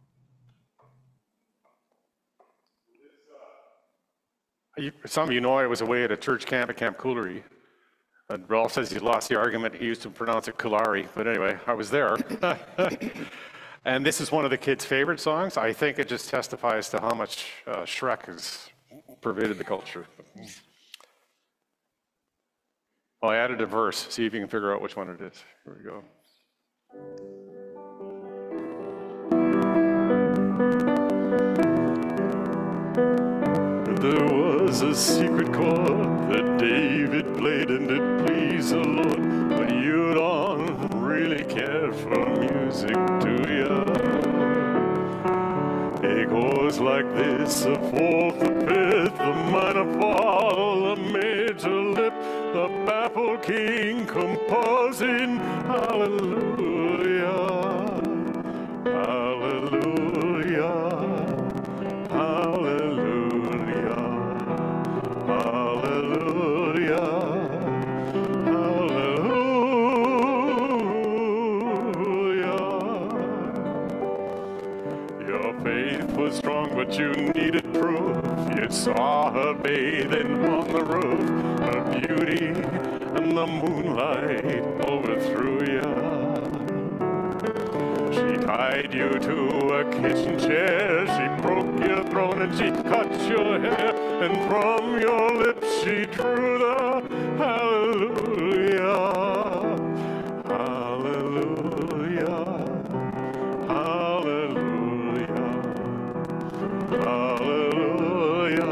You, some of you know I was away at a church camp at Camp Coolery. And Ralph says he lost the argument. He used to pronounce it Coolari. But anyway, I was there. And this is one of the kids' favorite songs. I think it just testifies to how much uh, Shrek has pervaded the culture. Well, I added a verse. See if you can figure out which one it is. Here we go. There was a secret chord that David played and it pleased the Lord, but you don't really care for music, do ya? It goes like this: a fourth, a fifth, a minor fall, a major lip, the baffled king composing hallelujah, hallelujah, hallelujah, hallelujah, hallelujah. Your faith was strong, but you needed proof. You saw her bathing on the roof. Her beauty and the moonlight overthrew you. She tied you to a kitchen chair. She broke your throne and she cut your hair. And from your lips she drew the hallelujah, hallelujah, hallelujah, hallelujah,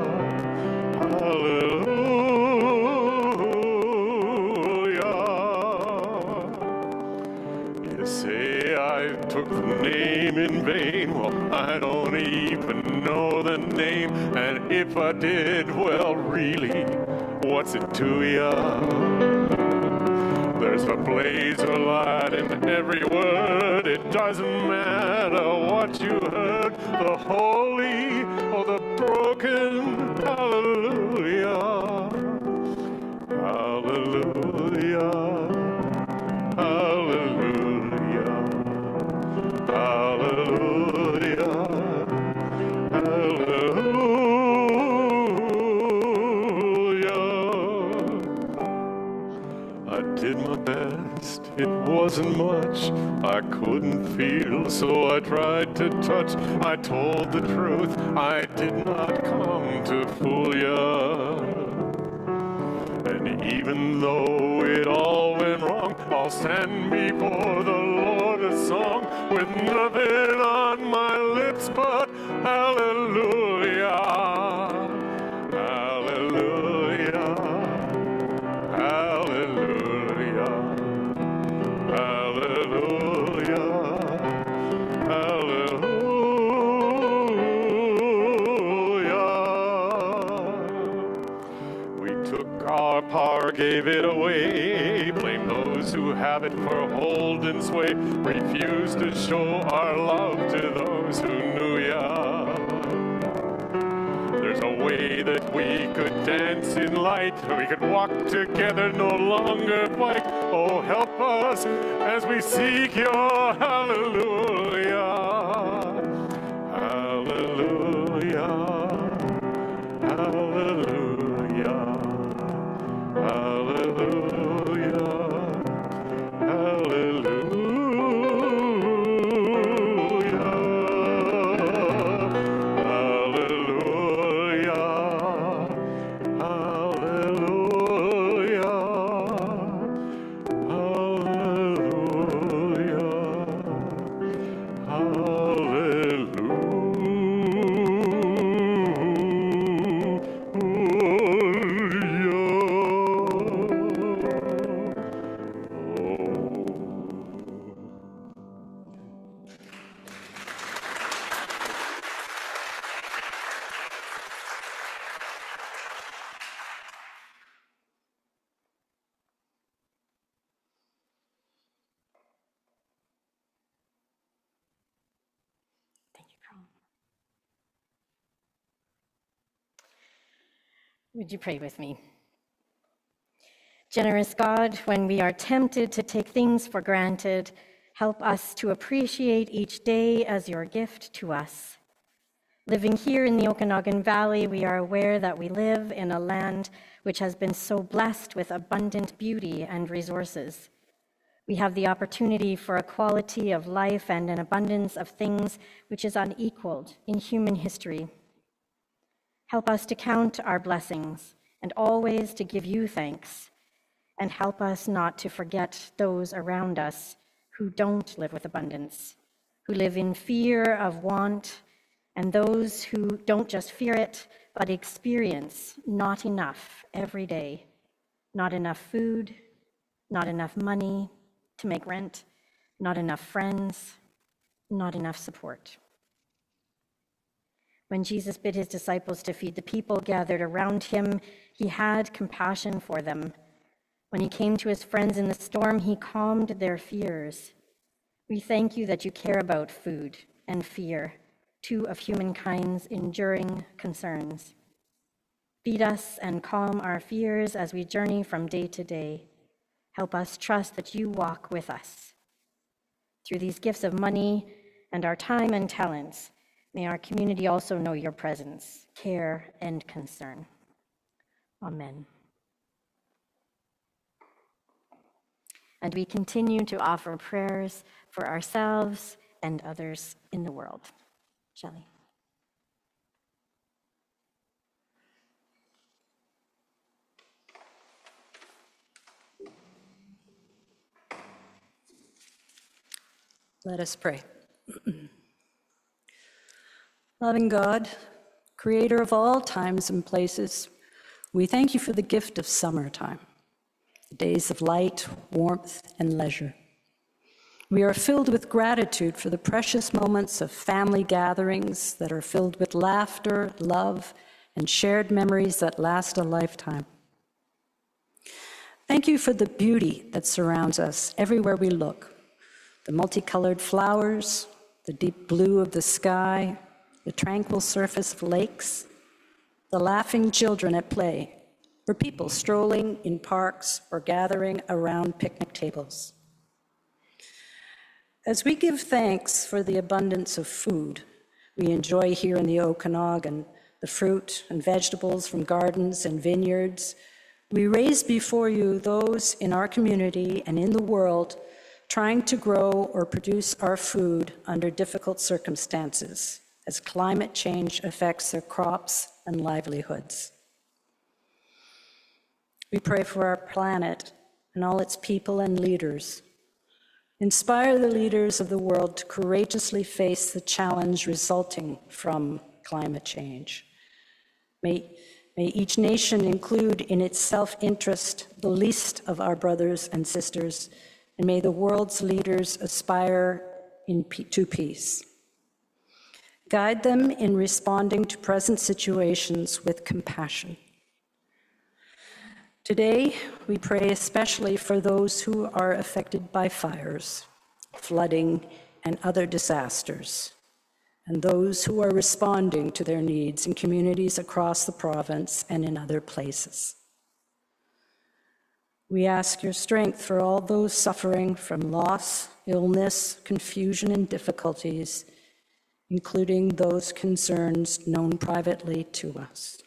hallelujah. You say I took the name in vain. Well, I don't even know the name. And if I did, well, really, what's it to ya? There's a blaze of light in every word. It doesn't matter what you heard. The holy or the broken, hallelujah, hallelujah, hallelujah, hallelujah, hallelujah. I did my best, it wasn't much. I couldn't feel, so I tried to touch. I told the truth, I did not come to fool ya. And even though it all went wrong, I'll stand before the Lord a song with nothing on my lips but hallelujah, hallelujah, hallelujah, hallelujah, hallelujah. We took our power, gave it away, blamed those who have it for hold and sway, refused to show our love to those who knew ya. There's a way that we could dance in light, we could walk together, no longer fight. Oh, help us as we seek your hallelujah, hallelujah, hallelujah, hallelujah, hallelujah. Thank you, Carl. Would you pray with me? Generous God, when we are tempted to take things for granted, help us to appreciate each day as your gift to us. Living here in the Okanagan Valley, we are aware that we live in a land which has been so blessed with abundant beauty and resources. We have the opportunity for a quality of life and an abundance of things which is unequaled in human history. Help us to count our blessings and always to give you thanks, and help us not to forget those around us who don't live with abundance, who live in fear of want, and those who don't just fear it, but experience not enough every day, not enough food, not enough money to make rent, not enough friends, not enough support. When Jesus bid his disciples to feed the people gathered around him, he had compassion for them. When he came to his friends in the storm, he calmed their fears. We thank you that you care about food and fear, two of humankind's enduring concerns. Feed us and calm our fears as we journey from day to day. Help us trust that you walk with us. Through these gifts of money and our time and talents, may our community also know your presence, care, and concern. Amen. And we continue to offer prayers for ourselves and others in the world. Shelley. Let us pray. Loving God, creator of all times and places, we thank you for the gift of summertime, days of light, warmth, and leisure. We are filled with gratitude for the precious moments of family gatherings that are filled with laughter, love, and shared memories that last a lifetime. Thank you for the beauty that surrounds us everywhere we look. The multicolored flowers, the deep blue of the sky, the tranquil surface of lakes, the laughing children at play, or people strolling in parks or gathering around picnic tables. As we give thanks for the abundance of food we enjoy here in the Okanagan, the fruit and vegetables from gardens and vineyards, we raise before you those in our community and in the world trying to grow or produce our food under difficult circumstances as climate change affects their crops and livelihoods. We pray for our planet and all its people and leaders. Inspire the leaders of the world to courageously face the challenge resulting from climate change. May, may each nation include in its self-interest the least of our brothers and sisters, and may the world's leaders aspire in, to peace. Guide them in responding to present situations with compassion. Today, we pray especially for those who are affected by fires, flooding, and other disasters, and those who are responding to their needs in communities across the province and in other places. We ask your strength for all those suffering from loss, illness, confusion, and difficulties, including those concerns known privately to us.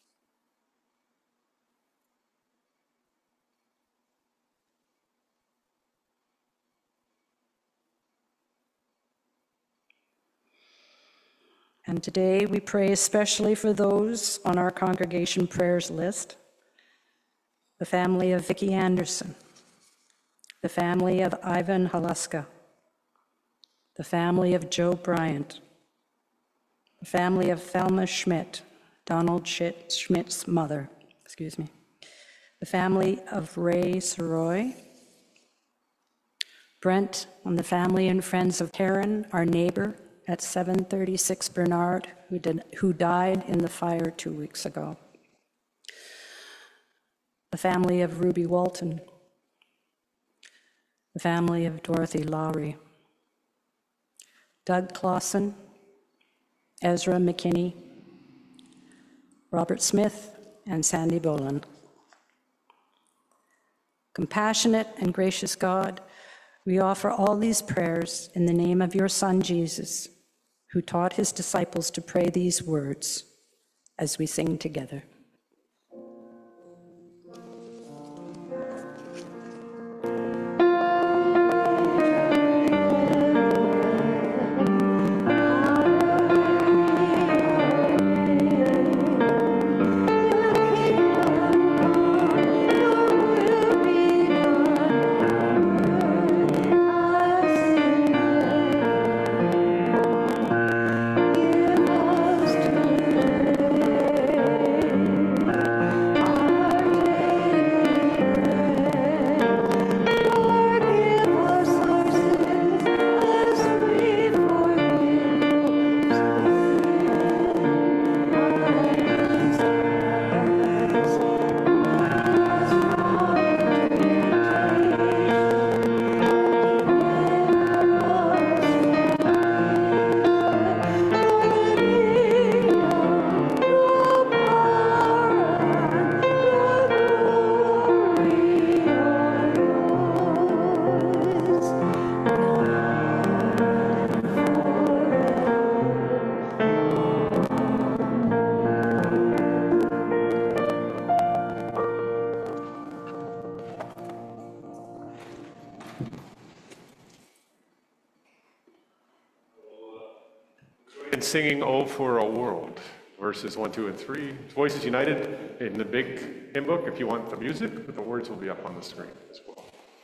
And today we pray especially for those on our congregation prayers list: the family of Vicki Anderson, the family of Ivan Halaska, the family of Joe Bryant, the family of Thelma Schmidt, Donald Schmidt's mother, excuse me, the family of Ray Soroy, Brent and the family and friends of Karen, our neighbor at seven thirty-six Bernard, who, did, who died in the fire two weeks ago. The family of Ruby Walton, the family of Dorothy Lowry, Doug Clausen, Ezra McKinney, Robert Smith, and Sandy Boland. Compassionate and gracious God, we offer all these prayers in the name of your Son, Jesus, who taught his disciples to pray these words as we sing together. And singing "Oh for a World," verses one, two, and three. Voices united in the big hymn book. If you want the music, the words will be up on the screen as well.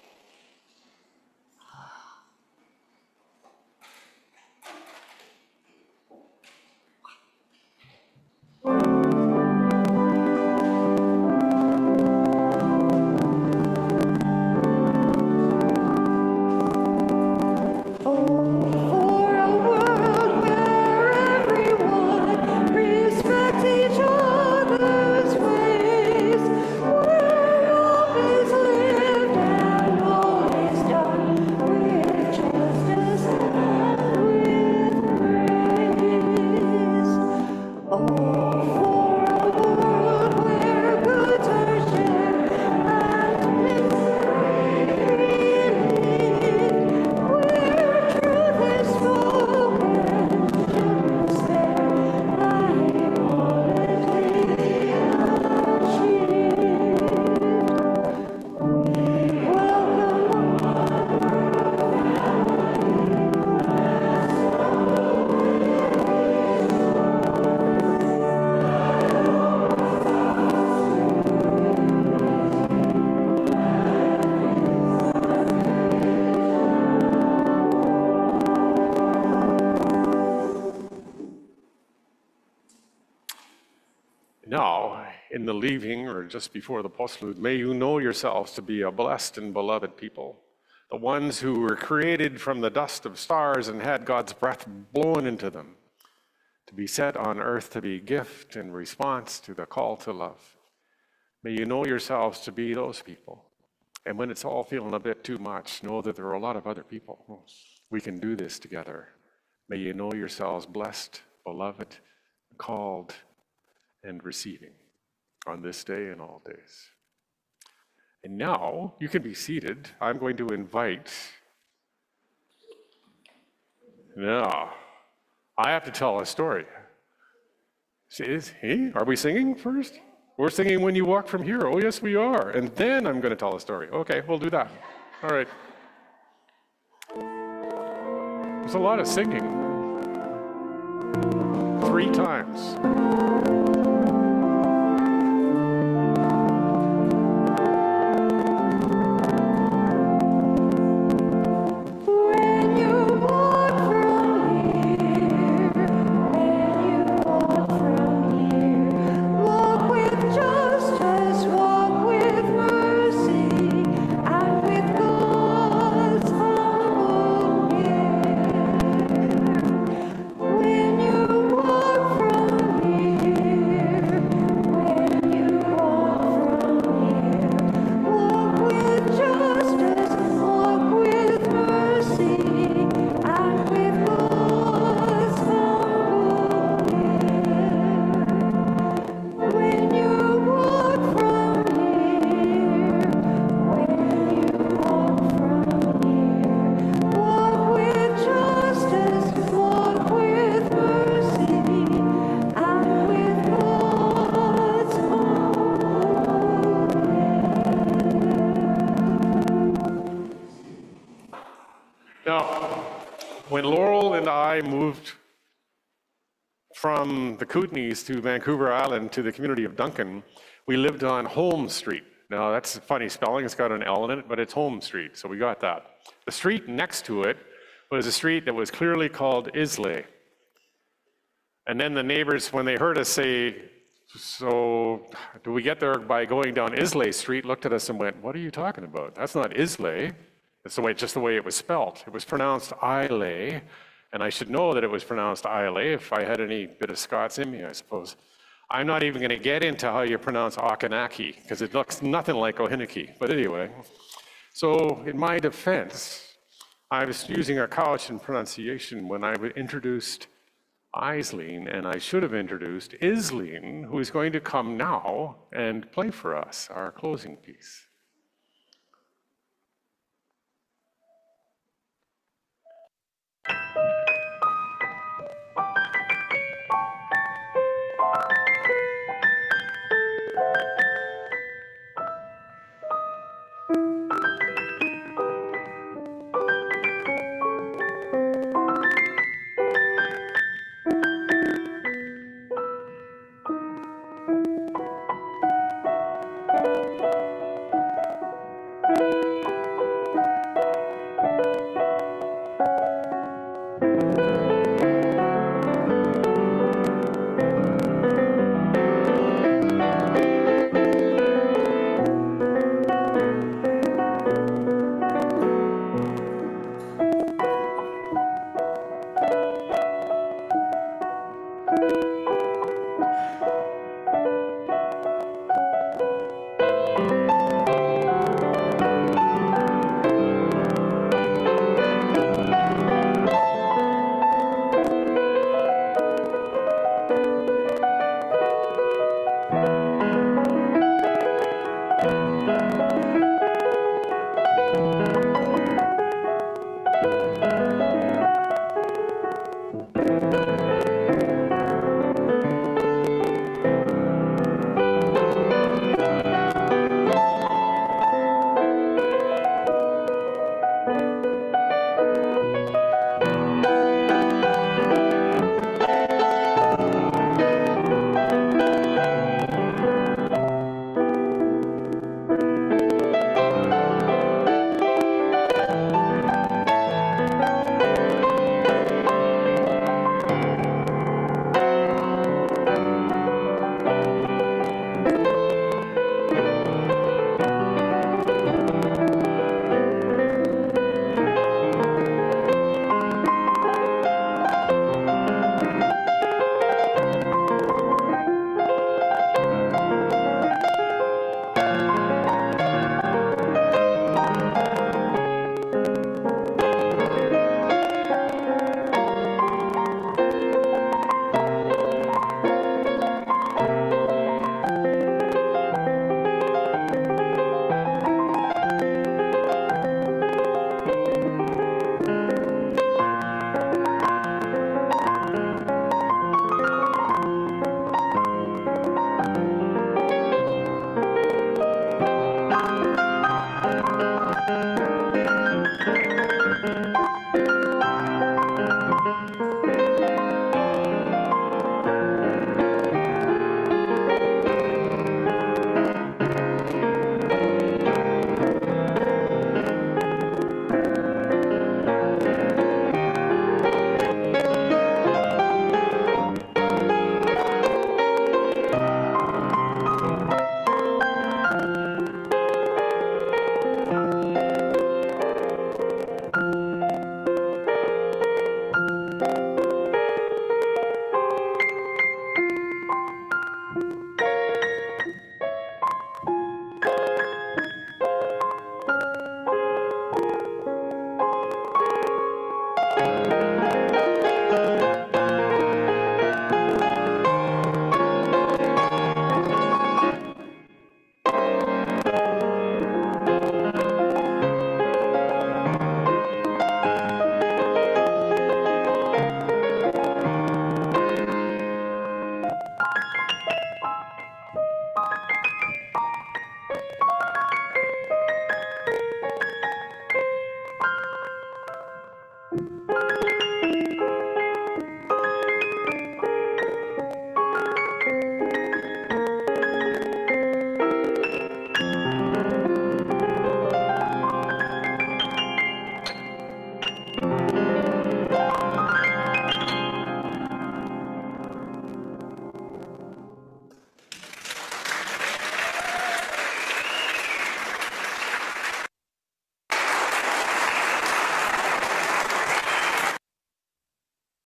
Now, in the leaving, or just before the postlude, may you know yourselves to be a blessed and beloved people, the ones who were created from the dust of stars and had God's breath blown into them, to be set on earth to be gift and response to the call to love. May you know yourselves to be those people. And when it's all feeling a bit too much, know that there are a lot of other people. We can do this together. May you know yourselves blessed, beloved, called, and receiving on this day and all days. And now you can be seated. I'm going to invite. Now, I have to tell a story. Hey, are we singing first? We're singing "When You Walk From Here." Oh, yes, we are. And then I'm going to tell a story. Okay, we'll do that. All right. There's a lot of singing. Three times. When you walk moved from the Kootenays to Vancouver Island to the community of Duncan, we lived on Holmes Street. Now, that's a funny spelling. It's got an L in it, but it's Holmes Street, so we got that. The street next to it was a street that was clearly called Islay. And then the neighbors, when they heard us say, so do we get there by going down Islay Street, looked at us and went, what are you talking about? That's not Islay. That's the way, just the way it was spelt. It was pronounced Islay, and I should know that it was pronounced Islay if I had any bit of Scots in me, I suppose. I'm not even going to get into how you pronounce Okanagan, because it looks nothing like Ohiniki. But anyway, so in my defense, I was using a Cowichan pronunciation when I introduced Aisling, and I should have introduced Isling, who is going to come now and play for us our closing piece.